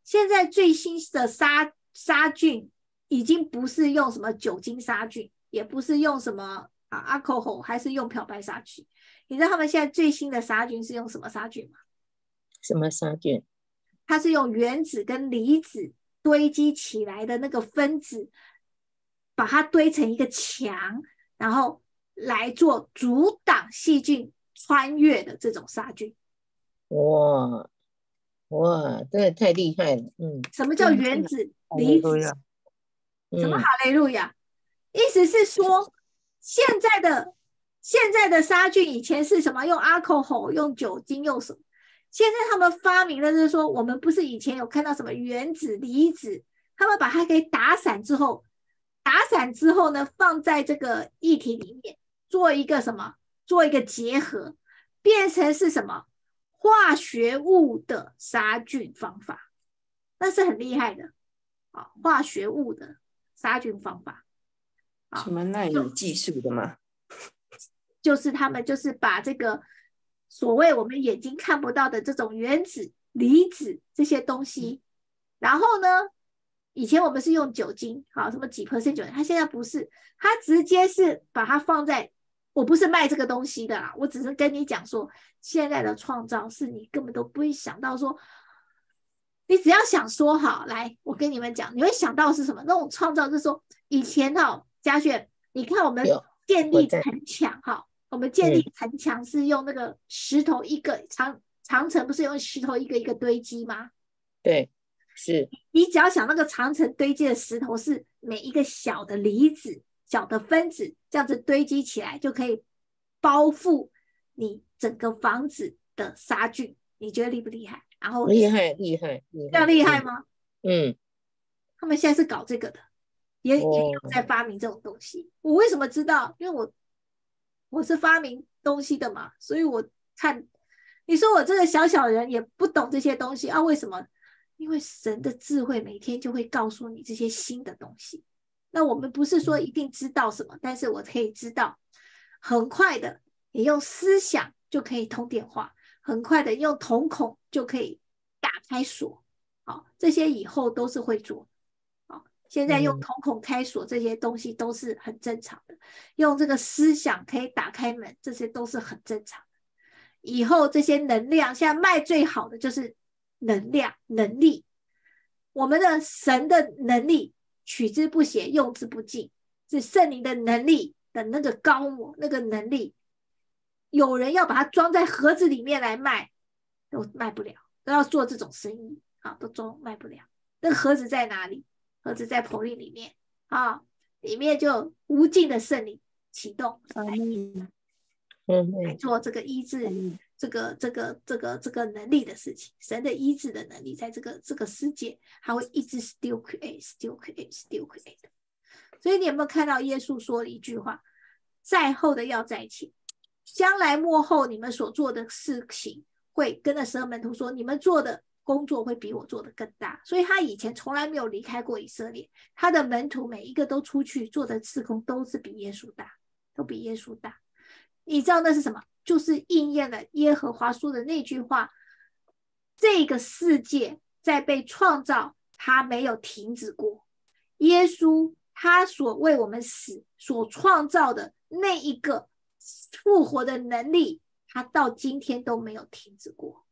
现在最新的杀杀菌已经不是用什么酒精杀菌，也不是用什么啊 alcohol， 还是用漂白杀菌。你知道他们现在最新的杀菌是用什么杀菌吗？ 什么杀菌？ 它是用原子跟离子堆积起来的那个分子，把它堆成一个墙，然后来做阻挡细菌穿越的这种杀菌。 哇哇，真的太厉害了。嗯， 什么叫原子离子？什么哈雷路亚？意思是说，现在的现在的杀菌以前是什么？用 alcohol， 用酒精，用什么？现在他们发明的就是说，我们不是以前有看到什么原子离子，他们把它给打散之后，打散之后呢，放在这个液体里面，做一个什么？做一个结合，变成是什么？化学物的杀菌方法，那是很厉害的啊！化学物的杀菌方法， 什么纳米技术的吗？ 就是他们就是把这个所谓我们眼睛看不到的这种原子、离子这些东西，然后呢，以前我们是用酒精，好，什么几 percent 酒精，它现在不是，它直接是把它放在。我不是卖这个东西的啦，我只是跟你讲说，现在的创造是你根本都不会想到说，你只要想说好，来，我跟你们讲，你会想到是什么？那种创造就是说，以前哈，嘉轩，你看我们建立城墙哈，我们建立城墙是用那个石头一个长长城，不是用石头一个一个堆积吗？ 对，是。 你只要想那个长城堆积的石头是每一个小的离子。小的分子这样子堆积起来，就可以包覆你整个房子的杀菌，你觉得厉不厉害？然后厉害厉害厉害， 这样厉害吗？ 嗯， 他们现在是搞这个的，也、哦、也有在发明这种东西。我为什么知道？因为我我是发明东西的嘛，所以我看你说我这个小小人也不懂这些东西啊？为什么？因为神的智慧每天就会告诉你这些新的东西。那我们不是说一定知道什么，但是我可以知道，很快的，你用思想就可以通电话，很快的用瞳孔就可以打开锁，好，这些以后都是会做，好，现在用瞳孔开锁这些东西都是很正常的，用这个思想可以打开门，这些都是很正常的。以后这些能量，现在卖最好的就是能量能力，我们的神的能力。取之不竭，用之不尽，是圣灵的能力的那个高我，那个能力，有人要把它装在盒子里面来卖，都卖不了，都要做这种生意啊，都装卖不了。那个盒子在哪里？盒子在佛力里面啊，里面就无尽的圣灵启动来，来做这个医治。这个这个这个这个能力的事情，神的医治的能力，在这个这个世界，还会一直 still create, still create, still create。所以你有没有看到耶稣说了一句话：在后的要在前，将来末后你们所做的事情，会跟着十二门徒说，你们做的工作会比我做的更大。所以他以前从来没有离开过以色列，他的门徒每一个都出去做的事工，都是比耶稣大，都比耶稣大。你知道那是什么？就是应验了耶和华说的那句话，这个世界在被创造，他没有停止过。耶稣他所为我们死所创造的那一个复活的能力，他到今天都没有停止过。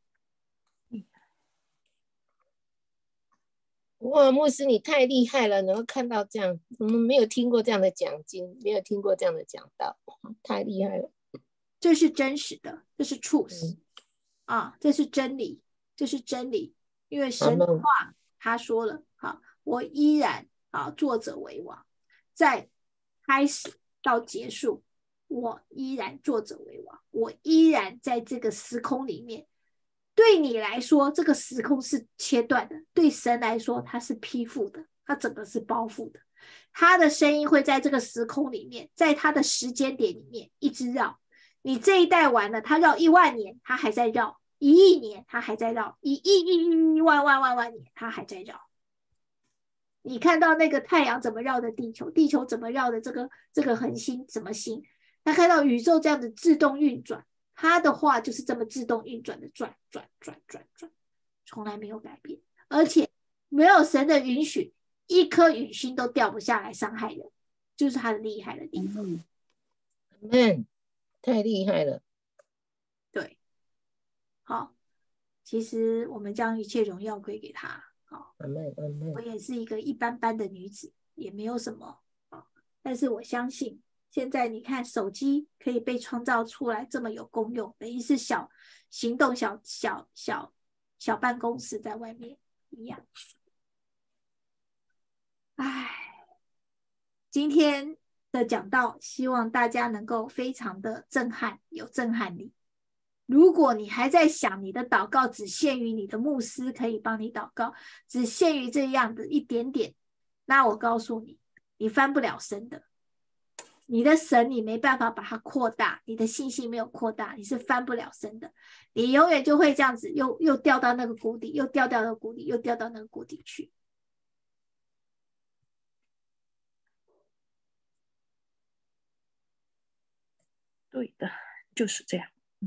哇，牧师你太厉害了，能够看到这样，我们没有听过这样的讲经，没有听过这样的讲道，太厉害了。 这是真实的，这是 truth、嗯、啊，这是真理，这是真理。因为神的话他说了，好，我依然啊作者为王，在开始到结束，我依然作者为王，我依然在这个时空里面。对你来说，这个时空是切断的；对神来说，它是披覆的，它整个是包覆的。他的声音会在这个时空里面，在他的时间点里面一直绕。你这一代完了，他绕一万年，他还在绕；一亿年，他还在绕；一亿亿亿万万万万年，他还在绕。你看到那个太阳怎么绕的地球，地球怎么绕的这个这个恒星怎么星，他看到宇宙这样的自动运转，他的话就是这么自动运转的转转转转转，从来没有改变。而且没有神的允许，一颗陨星都掉不下来伤害人，就是他的厉害的地方。 嗯，太厉害了。 对，好，其实我们将一切荣耀归给他。好， 阿门阿门。 我也是一个一般般的女子，也没有什么，但是我相信现在你看手机可以被创造出来这么有功用，等于是小行动小小小小办公室在外面一样。唉，今天的讲道希望大家能够非常的震撼，有震撼力。如果你还在想你的祷告只限于你的牧师可以帮你祷告，只限于这样的一点点，那我告诉你，你翻不了身的。你的神你没办法把它扩大，你的信心没有扩大，你是翻不了身的。你永远就会这样子又又掉到那个谷底，又掉到那个谷底，又掉到那个谷底去。 对的，就是这样。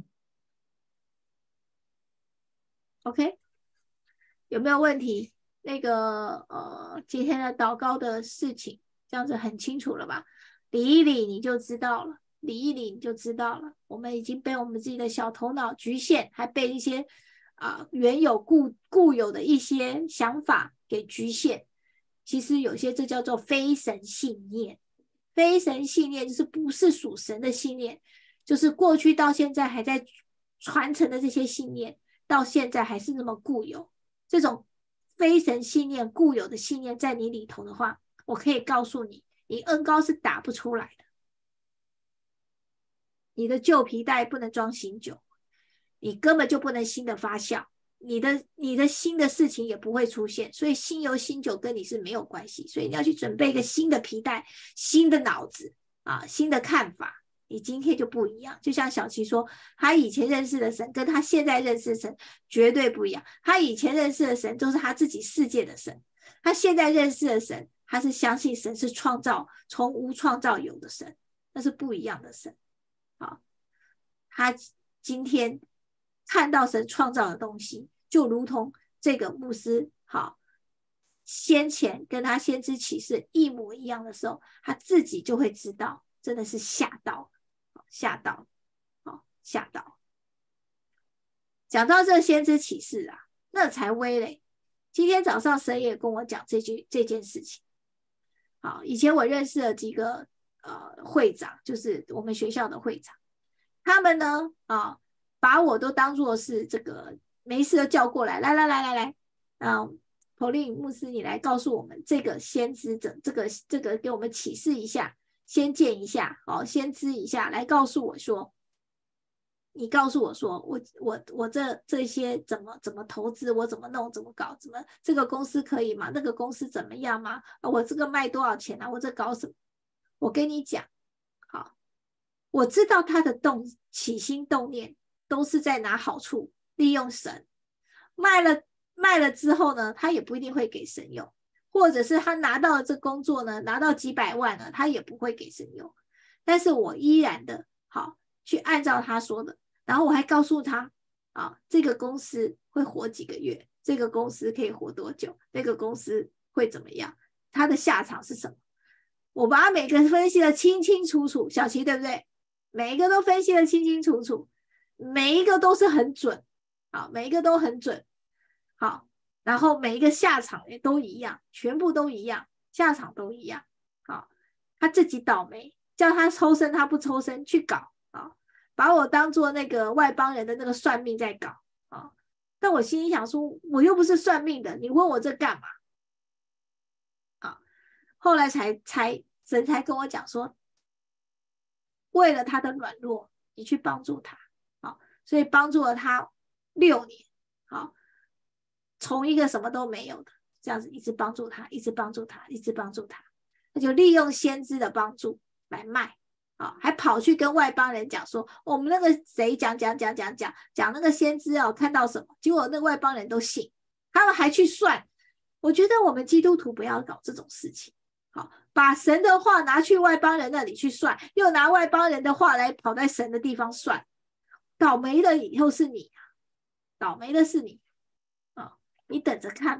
OK， 有没有问题？那个呃，今天的祷告的事情，这样子很清楚了吧？理一理你就知道了，理一理你就知道了。我们已经被我们自己的小头脑局限，还被一些啊、呃、原有固固有的一些想法给局限。其实有些这叫做非神信念，非神信念就是不是属神的信念，就是过去到现在还在传承的这些信念。到现在还是那么固有，这种非神信念固有的信念在你里头的话，我可以告诉你，你恩膏是打不出来的。你的旧皮带不能装新酒，你根本就不能新的发酵，你的你的新的事情也不会出现，所以新油新酒跟你是没有关系，所以你要去准备一个新的皮带，新的脑子啊，新的看法。你今天就不一样，就像小琪说，他以前认识的神跟他现在认识的神绝对不一样。他以前认识的神都是他自己世界的神，他现在认识的神，他是相信神是创造从无创造有的神，那是不一样的神。好，他今天看到神创造的东西，就如同这个牧师好先前跟他先知启示一模一样的时候，他自己就会知道，真的是吓到。吓到，哦，吓到！讲到这先知启示啊，那才威嘞。今天早上神也跟我讲这句这件事情。好，以前我认识了几个呃会长，就是我们学校的会长，他们呢啊，把我都当作是这个没事都叫过来，来来来来来，嗯，Pauline牧师，你来告诉我们这个先知者，这个这个给我们启示一下。先见一下，哦，先知一下，来告诉我说，你告诉我说，我我我这这些怎么怎么投资，我怎么弄，怎么搞，怎么这个公司可以吗？那个公司怎么样吗？啊，我这个卖多少钱啊？我这搞什么？我跟你讲，好，我知道他的动起心动念都是在拿好处，利用神，卖了卖了之后呢，他也不一定会给神用。或者是他拿到了这工作呢，拿到几百万了，他也不会给神用。但是我依然的好去按照他说的，然后我还告诉他啊，这个公司会活几个月，这个公司可以活多久，那个公司会怎么样，他的下场是什么？我把他每个分析的清清楚楚，小琪对不对？每一个都分析的清清楚楚，每一个都是很准，好，每一个都很准，好。然后每一个下场也都一样，全部都一样，下场都一样。好，他自己倒霉，叫他抽身他不抽身去搞啊，把我当做那个外邦人的那个算命在搞啊。但我心里想说，我又不是算命的，你问我这干嘛？啊，后来才才神才跟我讲说，为了他的软弱，你去帮助他，好，所以帮助了他六年，好。从一个什么都没有的这样子一直帮助他，一直帮助他，一直帮助他，他就利用先知的帮助来卖，啊，还跑去跟外邦人讲说，我们那个谁讲讲讲讲讲讲那个先知哦，看到什么，结果那个外邦人都信，他们还去算。我觉得我们基督徒不要搞这种事情，好，把神的话拿去外邦人那里去算，又拿外邦人的话来跑在神的地方算，倒霉的以后是你，倒霉的是你。你等着看吧，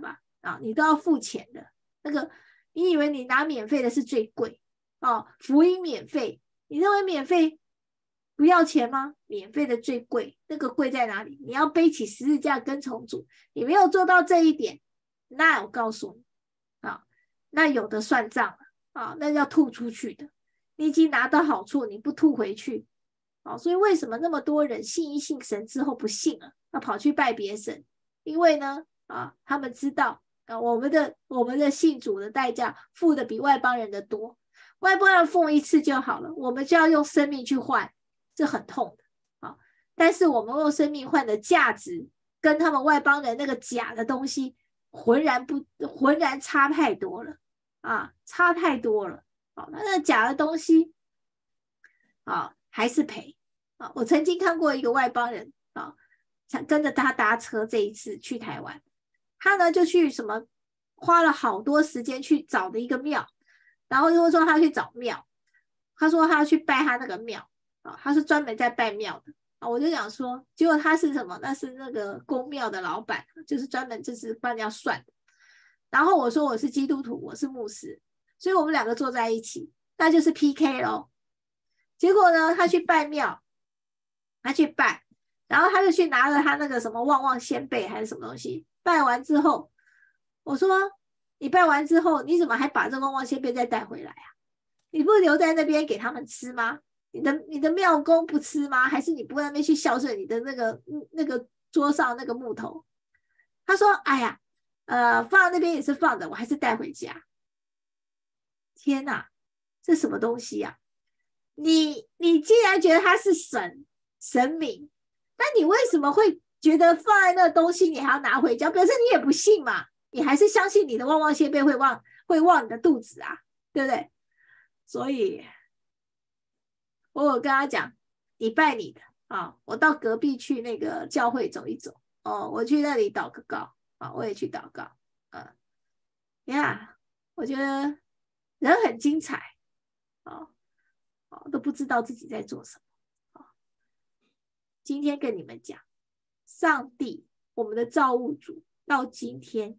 啊，你都要付钱的。那个你以为你拿免费的是最贵哦？福音免费，你认为免费不要钱吗？免费的最贵，那个贵在哪里？你要背起十字架跟从主，你没有做到这一点，那我告诉你啊，那有的算账了啊，那要吐出去的。你已经拿到好处，你不吐回去啊，所以为什么那么多人信一信神之后不信了，要跑去拜别神？因为呢啊，他们知道啊，我们的我们的信主的代价付的比外邦人的多，外邦人付一次就好了，我们就要用生命去换，这很痛的啊。但是我们用生命换的价值，跟他们外邦人那个假的东西，浑然不浑然差太多了啊，差太多了。好，那那假的东西啊，还是赔啊。我曾经看过一个外邦人啊，跟着他搭车，这一次去台湾，他呢就去什么，花了好多时间去找的一个庙，然后又说他去找庙，他说他要去拜他那个庙啊，他是专门在拜庙的啊。我就想说，结果他是什么？那是那个公庙的老板，就是专门就是帮人家算的。然后我说我是基督徒，我是牧师。所以我们两个坐在一起，那就是 P K 咯。结果呢，他去拜庙，他去拜，然后他就去拿了他那个什么旺旺仙贝还是什么东西，拜完之后，我说你拜完之后，你怎么还把这旺旺仙贝再带回来啊？你不留在那边给他们吃吗？你的你的庙公不吃吗？还是你不在那边去孝顺你的那个那个桌上那个木头？他说：“哎呀，呃，放在那边也是放着，我还是带回家。”天哪，这什么东西呀、啊？你你既然觉得他是神神明，那你为什么会觉得放在那东西你还要拿回家？表示你也不信嘛，你还是相信你的旺旺仙贝会旺会旺你的肚子啊，对不对？所以，我有跟他讲，你拜你的啊，我到隔壁去那个教会走一走哦，我去那里祷个告啊，我也去祷告啊，呀，我觉得。人很精彩，哦哦，都不知道自己在做什么。哦、今天跟你们讲，上帝，我们的造物主，到今天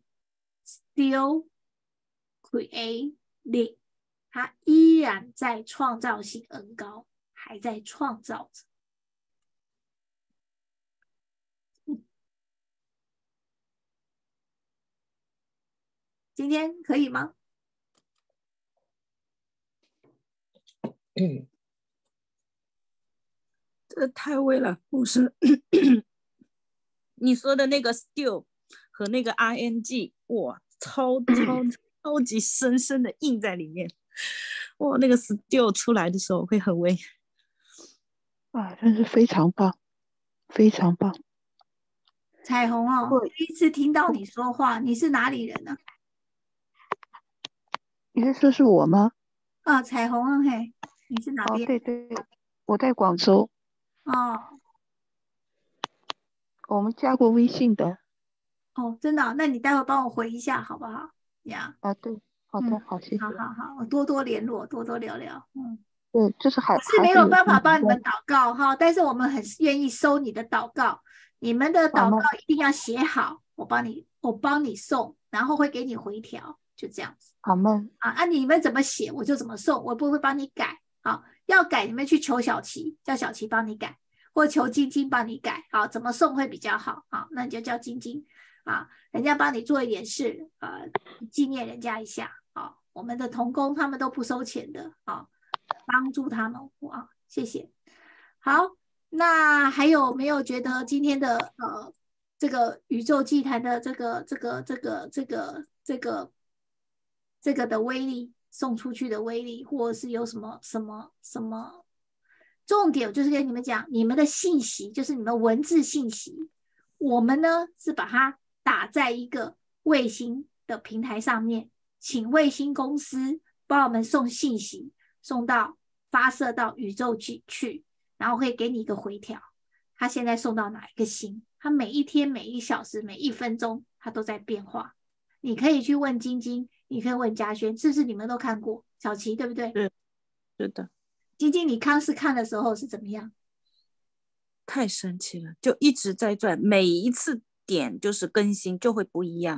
still creating， 他依然在创造性恩膏，还在创造着。嗯、今天可以吗？ 嗯， 这太微了，牧师。你说的那个 still 和那个 ing， 哇，超超超级深深的印在里面。哇，那个 still 出来的时候会很微。 啊，真是非常棒，非常棒。 彩虹哦，第一次听到你说话，你是哪里人呢、啊？ 你是说是我吗？ 啊，彩虹啊，嘿。你是哪边？ 哦，对对，我在广州。 哦， 我们加过微信的。 哦，真的、哦？那你待会帮我回一下好不好？呀、 啊，对，好的，嗯、好，谢谢。 好好好，我多多联络，多多聊聊。嗯， 对，就是还我是没有办法帮你们祷告哈，但是我们很愿意收你的祷告。你们的祷告一定要写好，我帮你，我帮你送，然后会给你回条，就这样子。 好们啊啊，你们怎么写我就怎么送，我不会帮你改。好，要改你们去求小琪，叫小琪帮你改，或求晶晶帮你改。好，怎么送会比较好？好，那你就叫晶晶啊，人家帮你做一点事，呃，纪念人家一下。好，我们的同工他们都不收钱的，好，帮助他们啊，谢谢。好，那还有没有觉得今天的呃这个宇宙祭坛的这个这个这个这个这个这个的威力？送出去的威力，或者是有什么什么什么重点，就是跟你们讲，你们的信息就是你们文字信息，我们呢是把它打在一个卫星的平台上面，请卫星公司帮我们送信息，送到发射到宇宙去，然后会给你一个回条，它现在送到哪一个星，它每一天每一小时每一分钟它都在变化，你可以去问晶晶，你可以问嘉轩，是不是你们都看过？小琪对不对？ 是，是的。 晶晶，你康斯看的时候是怎么样？ 太神奇了，就一直在转，每一次点就是更新就会不一样，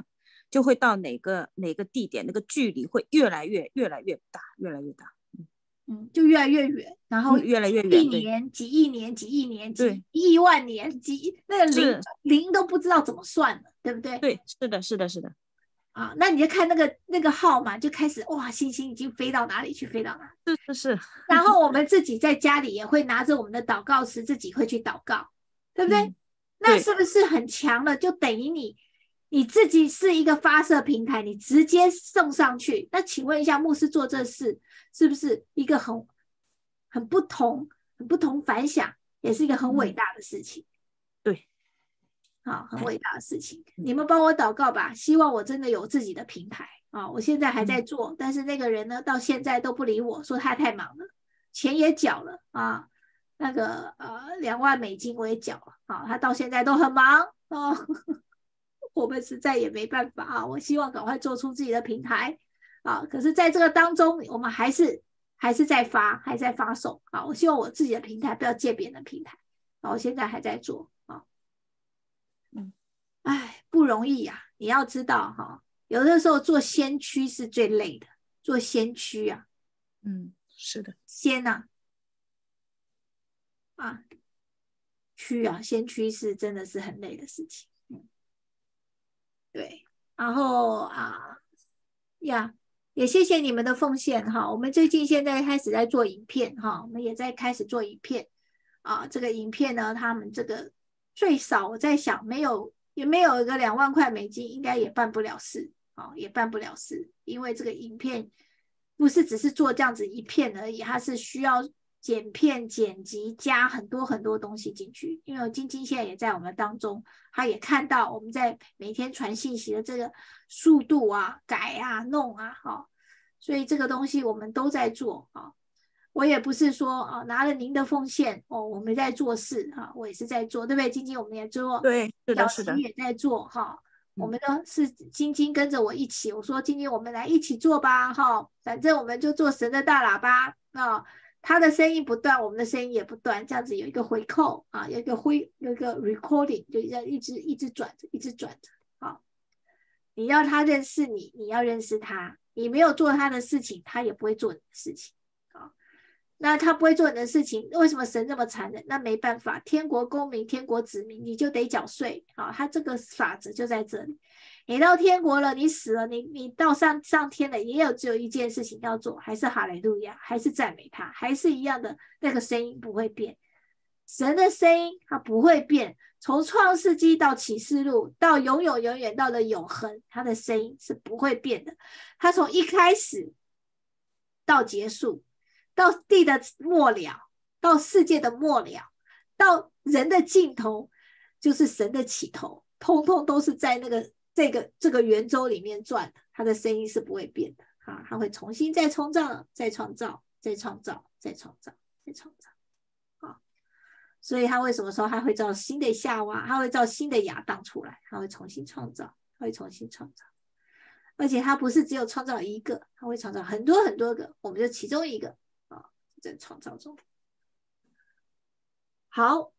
就会到哪个哪个地点，那个距离会越来越越来越大，越来越大。 嗯，就越来越远，然后嗯越来越一远，对年、几亿年、几亿年、几对亿万年、几那个零是零都不知道怎么算了，对不对？ 对，是的，是的，是的。 啊，那你就看那个那个号码，就开始哇，星星已经飞到哪里去，飞到哪里。 是是是。 然后我们自己在家里也会拿着我们的祷告词，自己会去祷告，对不对？ 嗯那对是不是很强了？就等于你你自己是一个发射平台，你直接送上去。那请问一下，牧师做这事是不是一个很很不同、很不同凡响，也是一个很伟大的事情？ 对， 好，很伟大的事情。你们帮我祷告吧，希望我真的有自己的平台啊！我现在还在做，但是那个人呢，到现在都不理我，说他太忙了，钱也缴了啊，那个呃两万美金我也缴了啊，他到现在都很忙啊，我们实在也没办法啊。我希望赶快做出自己的平台啊，可是在这个当中，我们还是还是在发，还在发送啊。我希望我自己的平台不要借别人的平台啊，我现在还在做啊。哎，不容易呀、啊！你要知道哈，有的时候做先驱是最累的，做先驱啊， 嗯，是的， 先呐、啊，啊，驱啊，先驱是真的是很累的事情，嗯，对，然后啊呀，也谢谢你们的奉献哈。我们最近现在开始在做影片哈，我们也在开始做影片啊。这个影片呢，他们这个最少我在想，没有。也没有一个两万块美金，应该也办不了事啊、哦，也办不了事，因为这个影片不是只是做这样子一片而已，它是需要剪片、剪辑，加很多很多东西进去。因为晶晶现在也在我们当中，他也看到我们在每天传信息的这个速度啊、改啊、弄啊，哈、哦，所以这个东西我们都在做啊。哦，我也不是说啊，拿了您的奉献哦，我们在做事哈、啊，我也是在做，对不对？晶晶我们也做， 对，是的， 小是的， 琪也在做哈、啊。 嗯、 我们呢是晶晶跟着我一起，我说晶晶，我们来一起做吧哈、啊，反正我们就做神的大喇叭啊，他的声音不断，我们的声音也不断，这样子有一个回扣啊，有一个回有一个 recording， 就这样一直一直转着，一直转着啊。你要他认识你，你要认识他，你没有做他的事情，他也不会做你的事情。那他不会做你的事情，为什么神这么残忍？那没办法，天国公民、天国子民，你就得缴税啊！他这个法则就在这里。你到天国了，你死了，你你到上上天了，也有只有一件事情要做，还是哈利路亚，还是赞美他，还是一样的那个声音不会变。神的声音它不会变，从创世纪到启示录，到永永永远到了永恒，他的声音是不会变的。他从一开始到结束。到地的末了，到世界的末了，到人的尽头，就是神的起头，通通都是在那个这个这个圆周里面转的，它的声音是不会变的啊，它会重新再创造，再创造，再创造，再创造，再创造啊。所以他为什么说他会造新的夏娃，他会造新的亚当出来，他会重新创造，他会重新创造。而且他不是只有创造一个，他会创造很多很多个，我们就其中一个。在创造中，好，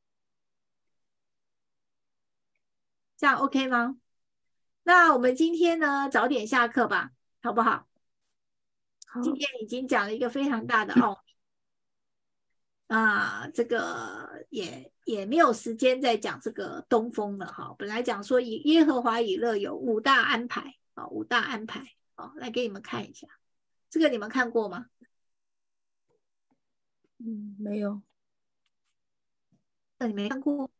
这样 OK 吗？那我们今天呢，早点下课吧，好不好？ 好， 今天已经讲了一个非常大的奥秘啊，这个也也没有时间再讲这个东风了哈。本来讲说以耶和华以勒有五大安排啊，五大安排啊，来给你们看一下，这个你们看过吗？ 嗯，没有。 那你没看过？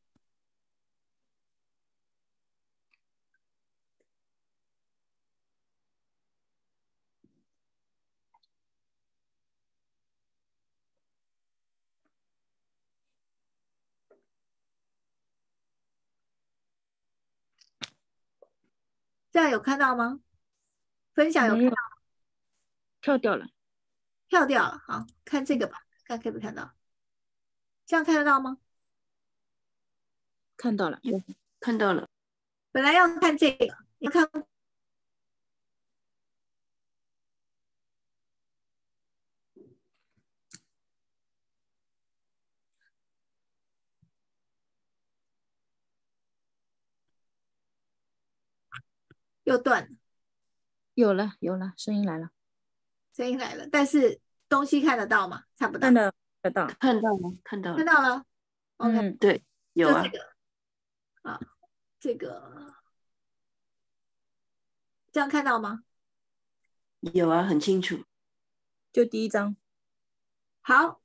这样有看到吗？分享有看到吗？ 跳掉了， 跳掉了。好，看这个吧，看可不可以看到？这样看得到吗？ 看到了， 看到了。 本来要看这个，你看又断了， 有了有了，声音来了， 声音来了，但是东西看得到吗？看不到。 看得得到， 看到了，看到了， 看到了。OK，、 嗯， 对，有啊就这，个啊，这个这样看到吗？ 有啊，很清楚。 就第一章， 好，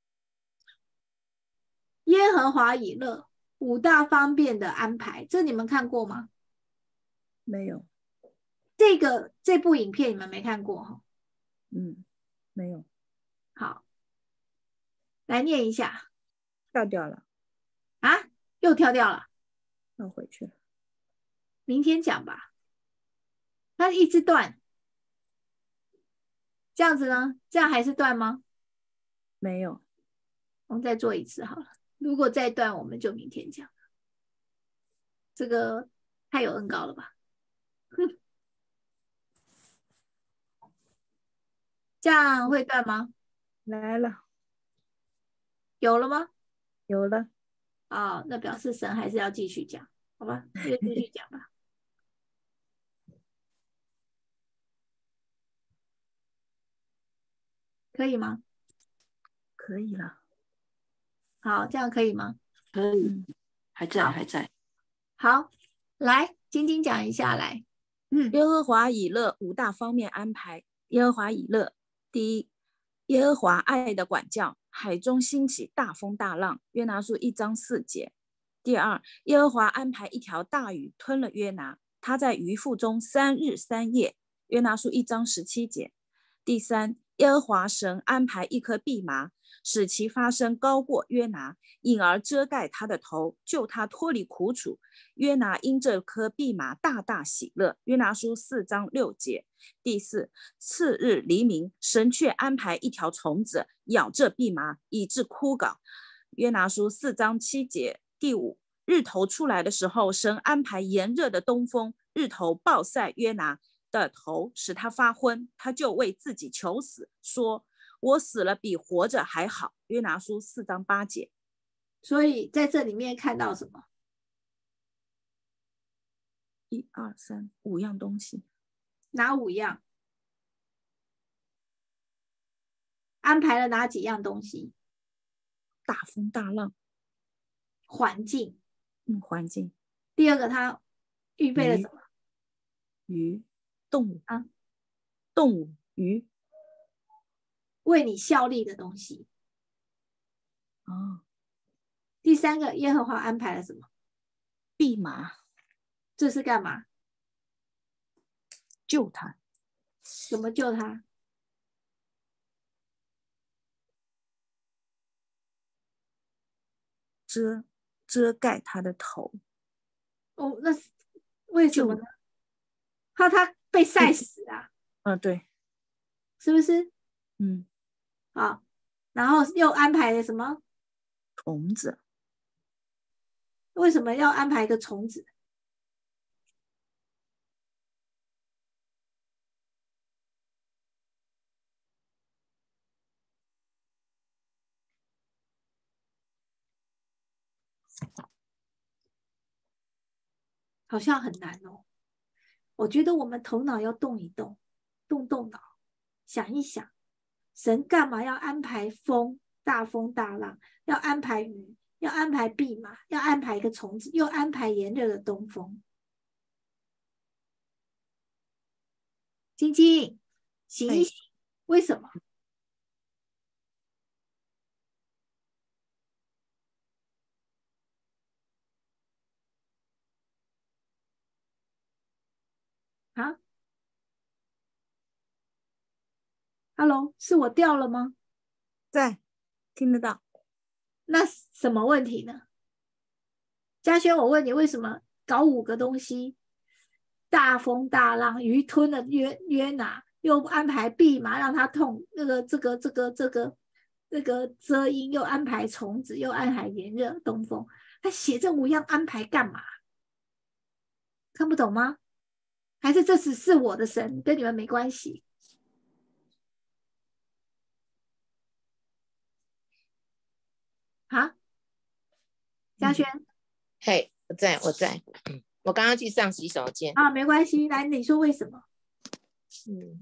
耶和华以勒五大方便的安排，这你们看过吗？ 没有， 这个这部影片你们没看过哈？ 嗯，没有， 好，来念一下跳掉了， 啊，又跳掉了， 要回去了， 明天讲吧。它一直断，这样子呢？这样还是断吗？ 没有， 我们再做一次好了。如果再断，我们就明天讲。这个太有恩高了吧？哼，这样会断吗？ 来了， 有了吗？ 有了， 哦，那表示神还是要继续讲，好吧？那就继续讲吧。可以吗？ 可以了， 好，这样可以吗？ 可以， 嗯， 还在，还在。 好，来，晶晶讲一下来。嗯， 耶和华以勒五大方面安排。耶和华以勒，第一，耶和华爱的管教，海中兴起大风大浪。约拿书一章四节。第二，耶和华安排一条大鱼吞了约拿，他在鱼腹中三日三夜。约拿书一章十七节。第三，耶和华神安排一颗蓖麻，使其发声高过约拿，因而遮盖他的头，救他脱离苦楚。约拿因这颗蓖麻大大喜乐。约拿书四章六节。第四，次日黎明，神却安排一条虫子咬这蓖麻，以致枯槁。约拿书四章七节。第五，日头出来的时候，神安排炎热的东风，日头暴晒约拿的头，使他发昏，他就为自己求死，说：我死了比活着还好。约拿书四章八节。 所以在这里面看到什么？ 一二三，五样东西。 哪五样？安排了哪几样东西？ 大风大浪， 环境。 嗯，环境。 第二个，他预备了什么？ 鱼，动物啊， 动物，鱼。 为你效力的东西。 哦， 第三个，耶和华安排了什么？ 蓖麻， 这是干嘛？ 救他。 怎么救他？ 遮遮盖他的头。 哦，那是为什么呢？怕他被晒死啊？ 嗯、呃，对， 是不是？ 嗯， 好，然后又安排了什么？ 虫子。 为什么要安排一个虫子？好像很难哦。我觉得我们头脑要动一动，动动脑，想一想，神干嘛要安排风，大风大浪，要安排雨，要安排蓖麻，要安排一个虫子，又安排炎热的东风。晶晶，醒一醒，为什么？啊 ？Hello， 是我掉了吗？ 在，听得到。 那什么问题呢？嘉轩，我问你，为什么搞五个东西？大风大浪，鱼吞了约约拿，又安排蓖麻让他痛，那个这个这个这个那个遮阴，又安排虫子，又安排炎热东风。他写这五样安排干嘛？看不懂吗？还是这只是我的神，跟你们没关系？啊，嘉轩， 嘿，我在我在，嗯， 我刚刚去上洗手间。 啊，没关系，来，你说为什么？ 嗯，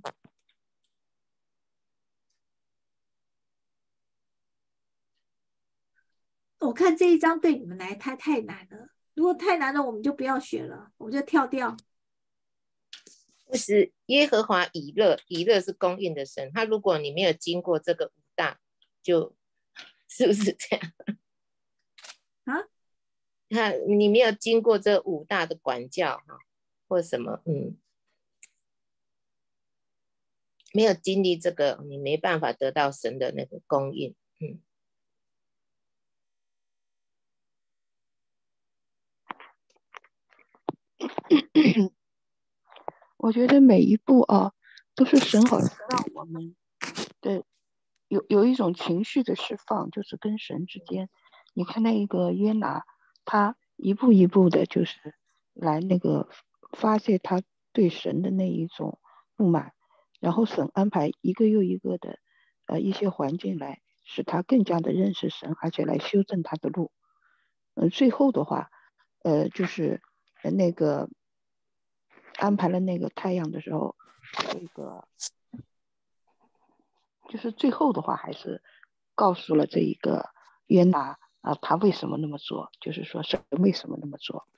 我看这一章对你们来太太难了，如果太难了，我们就不要学了，我们就跳掉。 不是耶和华以勒，以勒是供应的神。他如果你没有经过这个五大，就是不是这样啊？ 他你没有经过这五大的管教哈，或什么，嗯，没有经历这个，你没办法得到神的那个供应，嗯。 我觉得每一步啊，都是神好像让我们的有有一种情绪的释放，就是跟神之间。你看那一个约拿，他一步一步的，就是来那个发泄他对神的那一种不满，然后神安排一个又一个的呃一些环境来使他更加的认识神，而且来修正他的路。嗯、呃，最后的话，呃，就是那个。安排了那个太阳的时候，这个就是最后的话，还是告诉了这一个约拿啊，他为什么那么做，就是说神为什么那么做。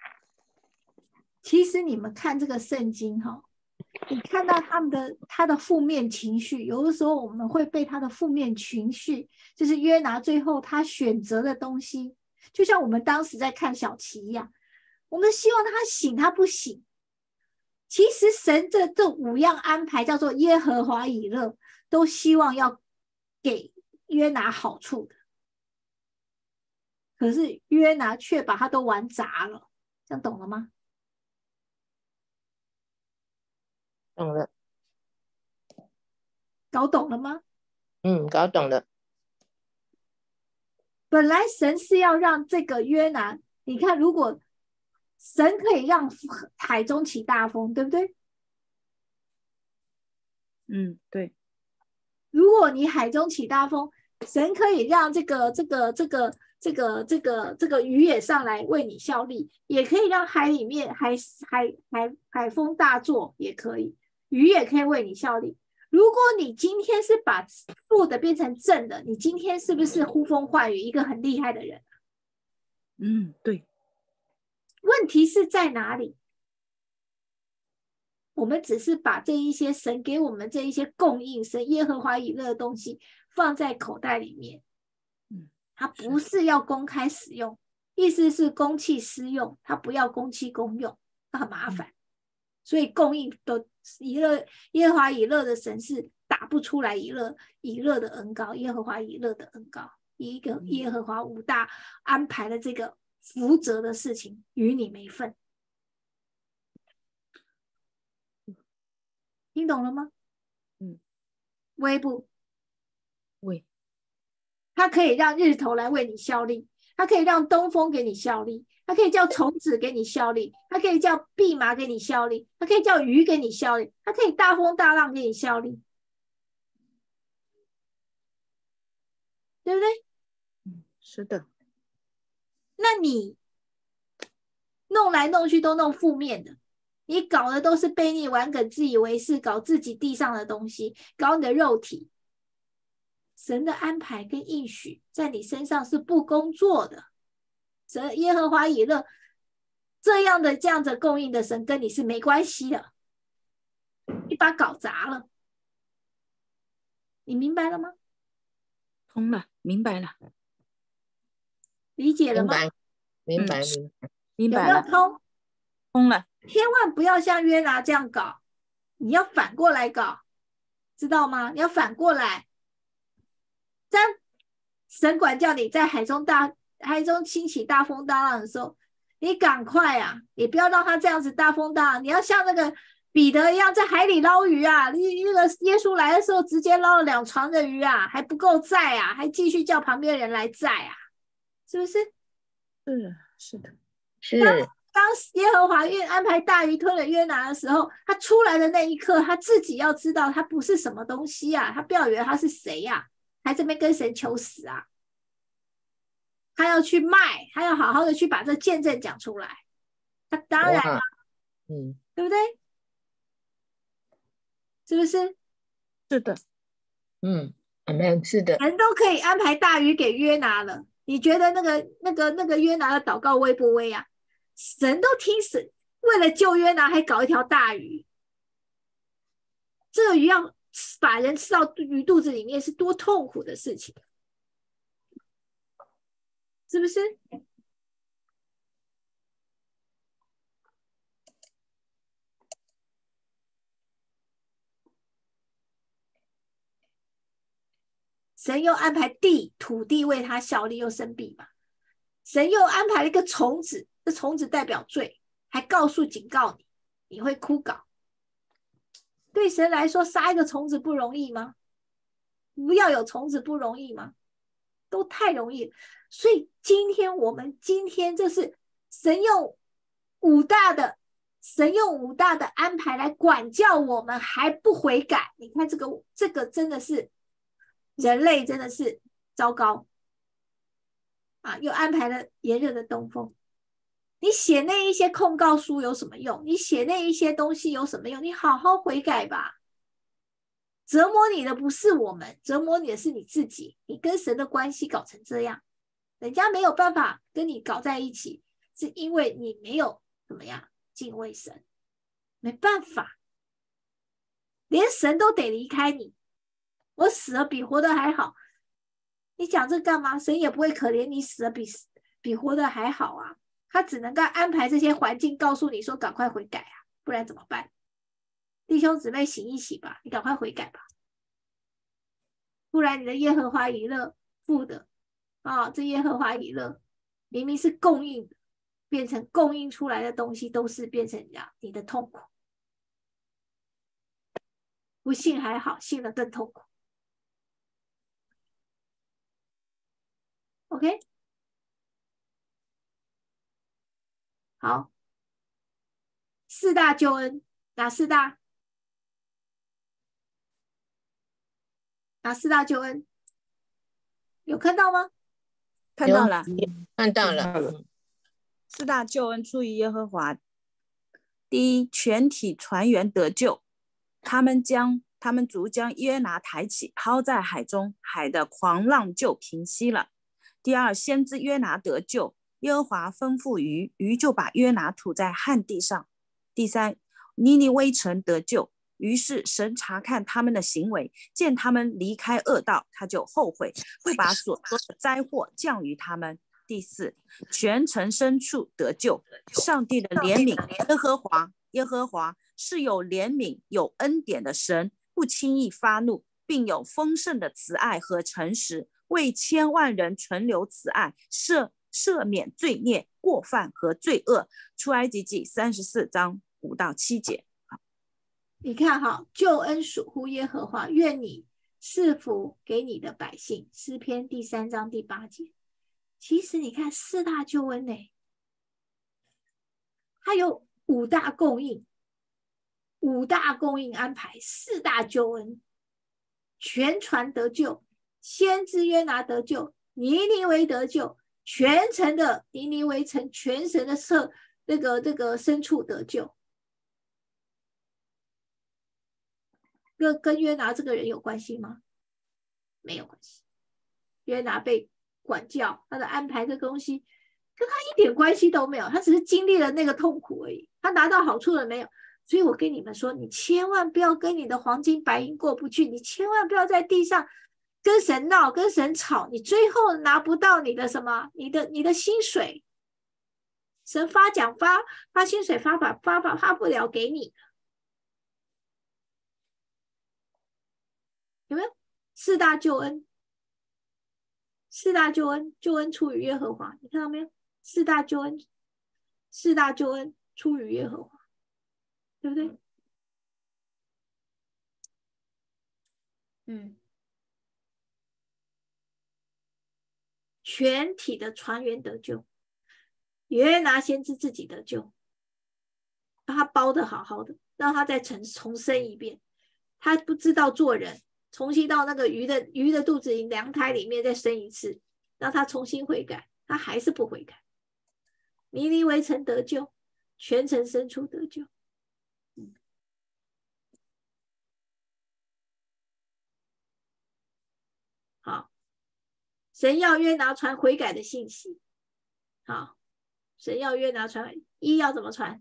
其实你们看这个圣经哈，你看到他们的他的负面情绪，有的时候我们会被他的负面情绪，就是约拿最后他选择的东西，就像我们当时在看小琪一样，我们希望他醒，他不醒。其实神这这五样安排叫做耶和华以勒，都希望要给约拿好处的，可是约拿却把他都玩砸了，这样懂了吗？ 懂了。 搞懂了吗？ 嗯，搞懂了。 本来神是要让这个约拿，你看，如果神可以让海中起大风，对不对？ 嗯，对。 如果你海中起大风，神可以让这个这个这个这个这个这个鱼也上来为你效力，也可以让海里面海海海海风大作，也可以，鱼也可以为你效力。如果你今天是把负的变成正的，你今天是不是呼风唤雨，一个很厉害的人？ 嗯，对。 问题是在哪里？我们只是把这一些神给我们这一些供应，神耶和华以勒的东西放在口袋里面，它不是要公开使用，意思是公器私用，它不要公器公用，它很麻烦。所以供应的以勒耶和华以勒的神是打不出来以勒以勒的恩膏，耶和华以勒的恩膏，一个耶和华五大安排了这个福泽的事情，与你没份。听懂了吗？ 嗯， 微不？ 喂， 它可以让日头来为你效力，它可以让东风给你效力，它可以叫虫子给你效力，它可以叫蓖麻给你效力，它可以叫鱼给你效力，它可以大风大浪给你效力，对不对？ 嗯，是的。 那你弄来弄去都弄负面的，你搞的都是悖逆顽梗，自以为是，搞自己地上的东西，搞你的肉体。神的安排跟应许在你身上是不工作的。神耶和华以勒这样的这样子供应的神跟你是没关系的，你把搞砸了，你明白了吗？ 通了，明白了， 理解了吗？ 明白，明白， 嗯、 明白， 明白了， 有没有通？ 通了。 千万不要像约拿这样搞，你要反过来搞，知道吗？你要反过来。这样神管教你在海中大海中兴起大风大浪的时候，你赶快啊，也不要让他这样子大风大浪，你要像那个彼得一样在海里捞鱼啊，那个耶稣来的时候直接捞了两船的鱼啊，还不够载啊，还继续叫旁边人来载啊，是不是？ 是是的， 是。 当耶和华安排大鱼吞了约拿的时候，他出来的那一刻，他自己要知道他不是什么东西啊，他不要以为他是谁啊，还这边跟神求死啊，他要去卖，他要好好的去把这见证讲出来。 那当然了， 嗯， 对不对？是不是？ 是的， 嗯，阿门，是的， 人都可以安排大鱼给约拿了，你觉得那个那个那个约拿的祷告威不威啊？神都听神，为了救约拿还搞一条大鱼，这个鱼要把人吃到鱼肚子里面是多痛苦的事情，是不是？神又安排地土地为他效力，又生弊嘛。神又安排了一个虫子，这虫子代表罪，还告诉警告你，你会枯槁。对神来说，杀一个虫子不容易吗？不要有虫子不容易吗？都太容易了。所以今天我们今天这是神用五大的神用五大的安排来管教我们，还不悔改。你看这个这个真的是人类真的是糟糕啊！又安排了炎热的东风。你写那一些控告书有什么用？你写那一些东西有什么用？你好好悔改吧。折磨你的不是我们，折磨你的是你自己。你跟神的关系搞成这样，人家没有办法跟你搞在一起，是因为你没有怎么样敬畏神，没办法，连神都得离开你。我死了比活得还好，你讲这干嘛？神也不会可怜你死了比比活得还好啊，他只能够安排这些环境告诉你说赶快悔改啊，不然怎么办？弟兄姊妹醒一醒吧，你赶快悔改吧，不然你的耶和华以勒负的啊，这耶和华以勒明明是供应的，变成供应出来的东西都是变成你的痛苦。不信还好，信了更痛苦。OK， 好，四大救恩，哪四大？哪四大救恩？有看到吗？ 看到了， 看到了， 嗯、四大救恩出于耶和华。第一，全体船员得救，他们将他们族将约拿抬起，抛在海中，海的狂浪就平息了。第二，先知约拿得救，耶和华吩咐鱼，鱼就把约拿吐在旱地上。第三，尼尼微城得救，于是神察看他们的行为，见他们离开恶道，他就后悔，不把所说的灾祸降于他们。第四，全城牲畜得救，上帝的怜悯，耶和华耶和华是有怜悯有恩典的神，不轻易发怒，并有丰盛的慈爱和诚实，为千万人存留慈爱，赦赦免罪孽过犯和罪恶。出埃及记三十四章五到七节。 你看哈，救恩属乎耶和华，愿你赐福给你的百姓。诗篇第三章第八节。其实你看四大救恩呢，它有五大供应，五大供应安排，四大救恩，全船得救，先知约拿得救，尼尼微得救，全城的尼尼微城全城的社那个这个牲畜得救。跟跟约拿这个人有关系吗？没有关系。约拿被管教，他的安排这个东西跟他一点关系都没有，他只是经历了那个痛苦而已，他拿到好处了没有？所以我跟你们说，你千万不要跟你的黄金白银过不去，你千万不要在地上跟神闹跟神吵，你最后拿不到你的什么，你的你的薪水，神发奖发发薪水发发发发发不了给你，有没有？四大救恩，四大救恩，救恩出于耶和华，你看到没有？四大救恩，四大救恩出于耶和华，对不对？嗯，全体的船员得救，约拿先知自己得救，把他包得好好的，让他再重重生一遍。他不知道做人，重新到那个鱼的鱼的肚子里娘胎里面再生一次，让他重新悔改，他还是不悔改。尼尼微城得救， 全城牲畜得救。好，神要约拿传悔改的信息。好，神要约拿传，一要怎么传？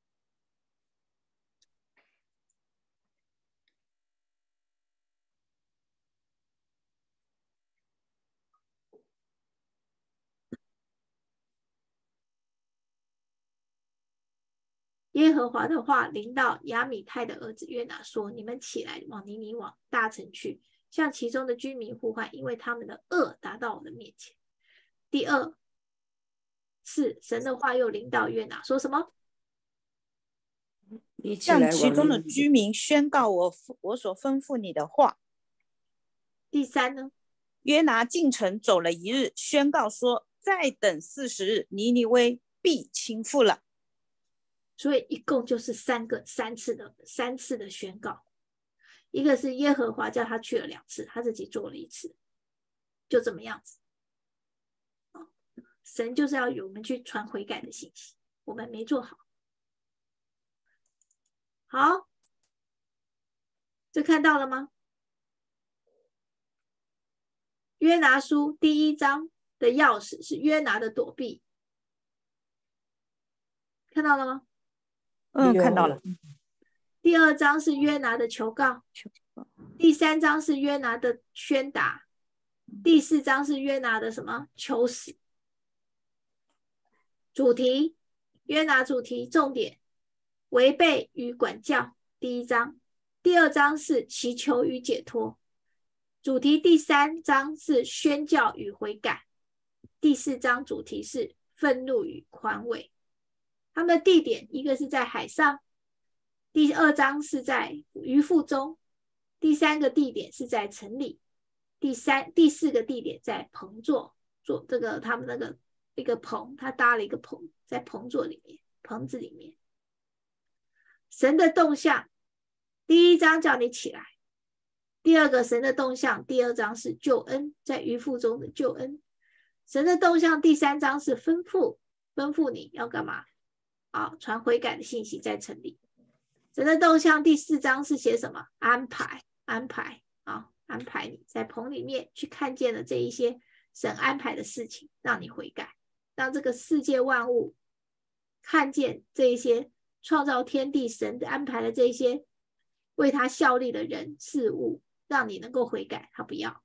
耶和华的话临到亚米泰的儿子约拿说：“你们起来，往尼尼网大城去，向其中的居民呼唤，因为他们的恶达到我的面前。”第二次，神的话又临到约拿，说什么？ 向其中的居民宣告我我所吩咐你的话。 第三呢？ 约拿进城走了一日，宣告说：“再等四十日，尼尼微必倾覆了。” 所以一共就是三个三次的三次的宣告，一个是耶和华叫他去了两次，他自己做了一次，就这么样子。神就是要我们去传悔改的信息，我们没做好。好，这看到了吗？约拿书第一章的钥匙是约拿的躲避，看到了吗？ 嗯，看到了。 第二章是约拿的求告，第三章是约拿的宣达，第四章是约拿的什么？求死。主题，约拿主题重点，违背与管教，第一章。第二章是祈求与解脱，主题第三章是宣教与悔改，第四章主题是愤怒与宽慰。他们的地点，一个是在海上，第二章是在渔父中，第三个地点是在城里，第三第四个地点在棚座，做这个他们那个一个棚，他搭了一个棚在棚座里面，棚子里面。神的动向，第一章叫你起来，第二个神的动向，第二章是救恩，在渔父中的救恩。神的动向第三章是吩咐，吩咐你要干嘛？啊，传悔改的信息在城里。神的动向第四章是写什么？安排，安排啊，安排你在棚里面去看见了这一些神安排的事情，让你悔改，让这个世界万物看见这一些创造天地神安排的这一些为他效力的人事物，让你能够悔改，他不要。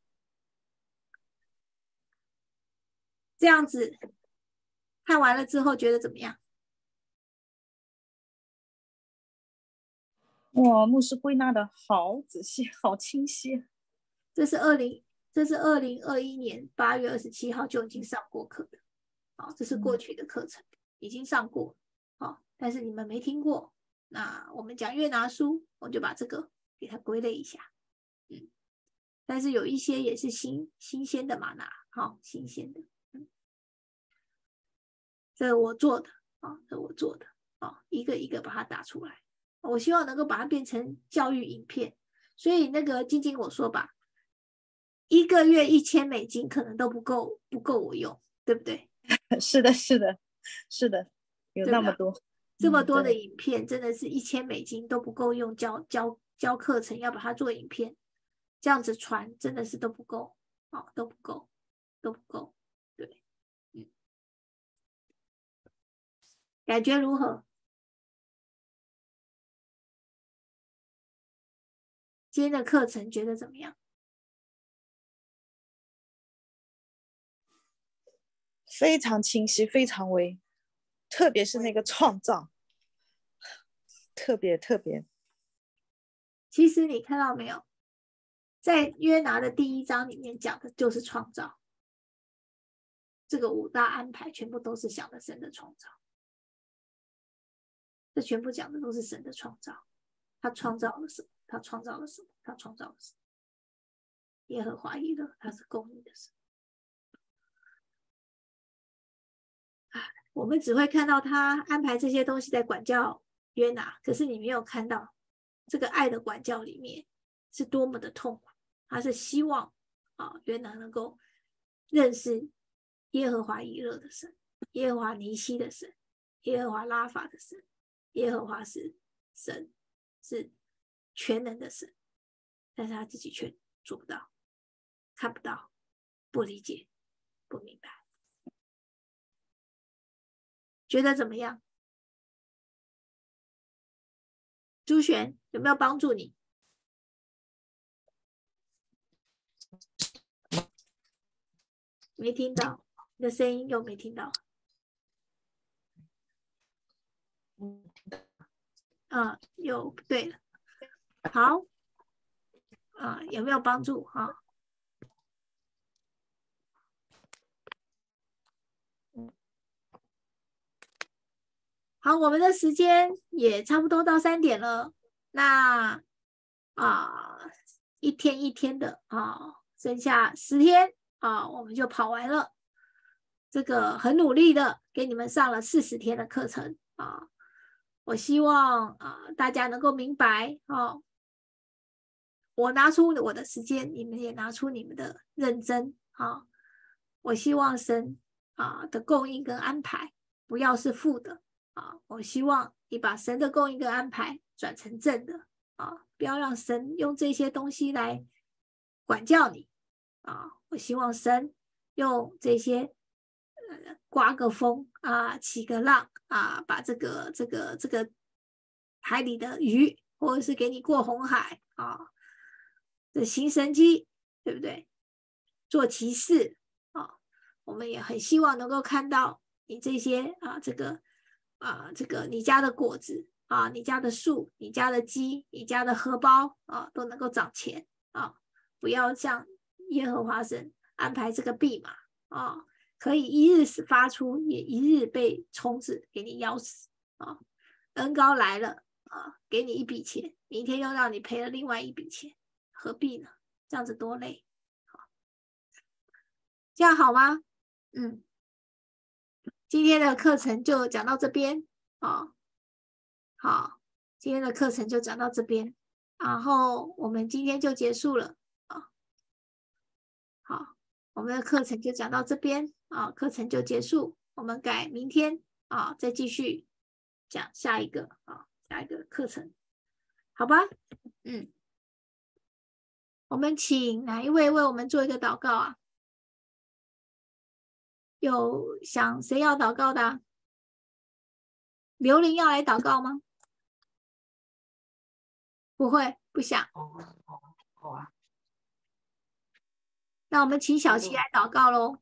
这样子看完了之后觉得怎么样？ 哇，牧师归纳的好仔细，好清晰。 这是二零，这是二零二一年八月二十七号就已经上过课的，好，这是过去的课程，已经上过，好，但是你们没听过。那我们讲约拿书，我就把这个给它归类一下，嗯，但是有一些也是新新鲜的嘛，那好，新鲜的，嗯，这我做的，啊，这我做的，啊，一个一个把它打出来。我希望能够把它变成教育影片，所以那个晶晶我说吧，一个月一千美金可能都不够，不够我用，对不对？ 是的，是的，是的，有那么多， 这么多的影片，真的是一千美金都不够用教教教课程，要把它做影片，这样子传真的是都不够，哦，都不够，都不够，对，嗯，感觉如何？今天的课程觉得怎么样？ 非常清晰，非常微，特别是那个创造，特别特别。 其实你看到没有，在约拿的第一章里面讲的就是创造，这个五大安排全部都是想的神的创造，这全部讲的都是神的创造，他创造了什么？他创造了什么？他创造了什么？耶和华以勒，他是公义的神。我们只会看到他安排这些东西在管教约拿，可是你没有看到这个爱的管教里面是多么的痛苦。他是希望啊，约拿能够认识耶和华以勒的神，耶和华尼西的神， 耶和华拉法的神，耶和华是神，是全能的神，但是他自己却做不到，看不到，不理解，不明白。觉得怎么样？朱璇有没有帮助你？没听到，你的声音又没听到。嗯，又对了。好，啊，有没有帮助啊？好，我们的时间也差不多到三点了。那啊，一天一天的啊，剩下十天啊，我们就跑完了。这个很努力的给你们上了四十天的课程啊。我希望啊，大家能够明白啊，我拿出我的时间，你们也拿出你们的认真啊。我希望神啊的供应跟安排不要是负的啊，我希望你把神的供应跟安排转成正的啊，不要让神用这些东西来管教你啊。我希望神用这些呃刮个风啊，起个浪啊，把这个这个这个海里的鱼，或者是给你过红海啊的行神迹，对不对？做奇事啊，我们也很希望能够看到你这些啊，这个啊，这个你家的果子啊，你家的树，你家的鸡，你家的荷包啊，都能够长钱啊，不要像耶和华神安排这个蓖麻啊，可以一日发出，也一日被虫子给你咬死啊。恩膏来了啊，给你一笔钱，明天又让你赔了另外一笔钱，何必呢？这样子多累。这样好吗？嗯，今天的课程就讲到这边啊。好，今天的课程就讲到这边，然后我们今天就结束了啊。好，我们的课程就讲到这边啊，课程就结束，我们改明天啊再继续讲下一个啊下一个课程，好吧？嗯，我们请哪一位为我们做一个祷告啊？有想谁要祷告的啊？刘玲要来祷告吗？不会，不想。 好啊。 那我们请小七来祷告喽。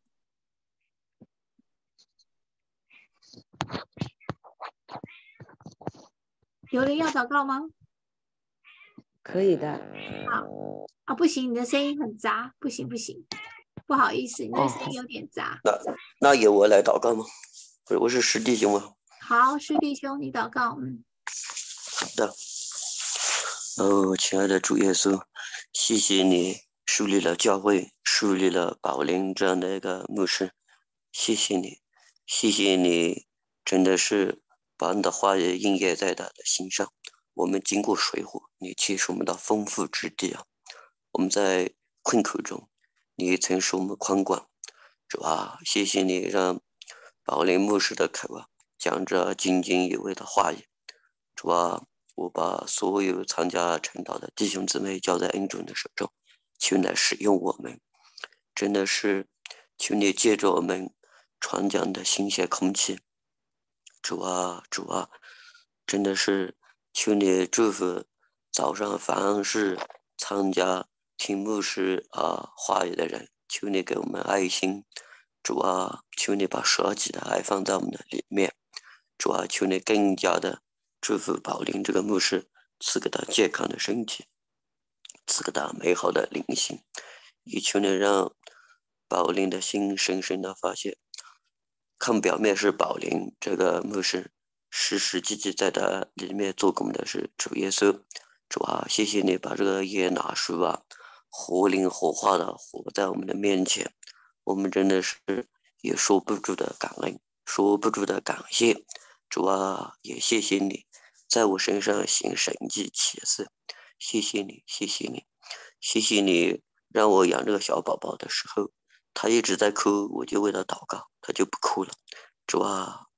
刘玲要祷告吗？ 可以的。 好啊，不行，你的声音很杂，不行不行，不好意思，你的声音有点杂。 那那由我来祷告吗？我我是师弟兄啊。 好，师弟兄，你祷告。嗯。 好的。哦，亲爱的主耶稣，谢谢你树立了教会，树立了宝林这样的一个牧师，谢谢你，谢谢你，真的是把你的话语应验在他的心上。我们经过水火，你却是我们的丰富之地啊！我们在困苦中，你曾使我们宽广。主啊，谢谢你让宝林牧师的口啊讲着津津有味的话语。主啊，我把所有参加晨祷的弟兄姊妹交在恩主的手中，求你来使用我们，真的是求你借着我们传讲的新鲜空气。主啊，主啊，真的是求你祝福早上凡是参加听牧师啊话语的人，求你给我们爱心。主啊，求你把舍己的爱放在我们的里面。主啊，求你更加的祝福宝林这个牧师，赐给他健康的身体，赐给他美好的灵性，也求你让宝林的心深深的发现，看表面是宝林这个牧师，实实际际在他里面做工的是主耶稣。主啊，谢谢你把这个耶拿书啊活灵活化的活在我们的面前，我们真的是也说不住的感恩，说不住的感谢。主啊，也谢谢你在我身上行神迹奇事，谢谢你，谢谢你，谢谢你让我养这个小宝宝的时候，他一直在哭，我就为他祷告，他就不哭了。主啊，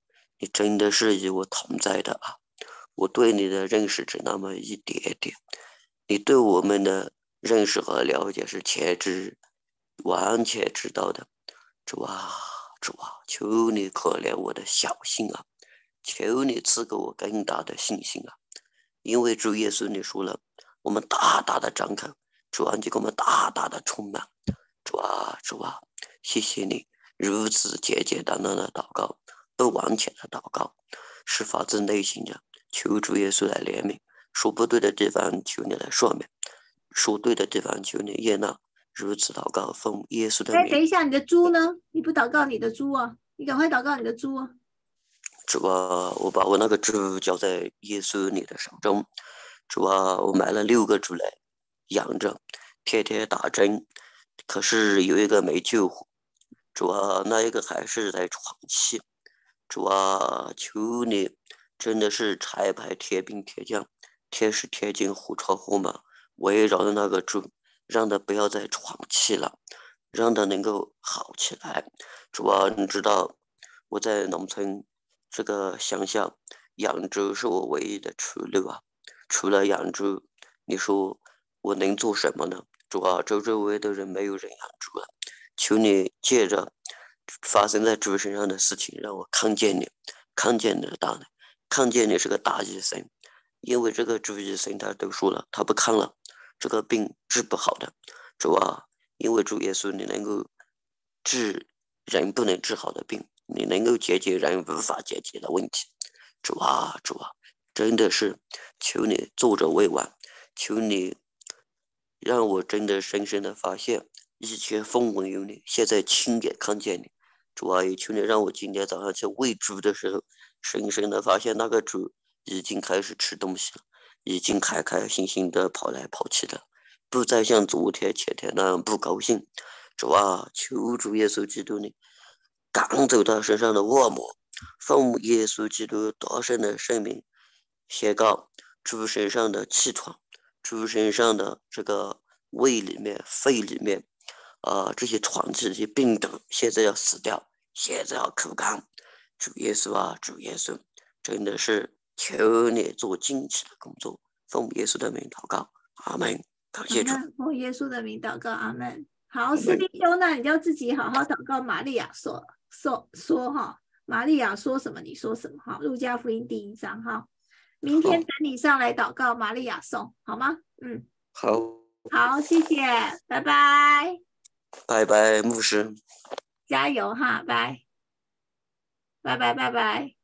你真的是与我同在的啊！我对你的认识只那么一点点，你对我们的认识和了解是全知完全知道的。主啊，主啊，求你可怜我的小心啊！求你赐给我更大的信心啊！因为主耶稣你说了，我们大大的张开，主啊，你给我们大大的充满。主啊，主啊，谢谢你如此简简单单的祷告，不完全的祷告，是发自内心的，求主耶稣来怜悯。说不对的地方，求你来赦免；说对的地方，求你悦纳。如此祷告，奉耶稣的哎， 名。 等一下，你的猪呢？你不祷告你的猪啊？你赶快祷告你的猪啊！ 主啊，我把我那个猪交在耶稣你的手中。主啊，我买了六个猪来养着，天天打针，可是有一个没救活。主啊，那一个还是在喘气。主啊，求你真的是差派天兵天将、天使天军、虎超虎马围绕着那个猪，让他不要再喘气了，让他能够好起来。主啊，你知道我在农村这个乡下养猪是我唯一的出路啊。除了养猪，你说我能做什么呢？主啊，周周围的人没有人养猪了，求你借着发生在猪身上的事情，让我看见你，看见你的大能，看见你是个大医生。因为这个主医生他都说了，他不看了，这个病治不好的。主啊，因为主耶稣你能够治人不能治好的病，你能够解决人无法解决的问题。主啊，主啊，真的是求你作者未完，求你让我真的深深的发现，以前风闻有你，现在亲眼看见你。主啊，也求你让我今天早上去喂猪的时候，深深的发现那个猪已经开始吃东西了，已经开开心心的跑来跑去的，不再像昨天前天那样不高兴。主啊，求主耶稣基督你赶走他身上的恶魔，奉耶稣基督得胜的圣名宣告，猪身上的气喘，猪身上的这个胃里面、肺里面啊、呃、这些喘气这些病毒现在要死掉，现在要枯干。主耶稣啊，主耶稣，真的是求你做惊奇的工作，奉耶稣的名祷告，阿门。感谢主。 奉耶稣的名祷告，阿门。好，四弟兄呢，你就自己好好祷告。玛利亚说说说哈，玛利亚说什么你说什么哈。路加福音第一章哈，明天等你上来祷告，玛利亚颂好吗？嗯， 好， 好，谢谢，拜拜， 拜拜，牧师， 加油哈，拜拜拜拜拜。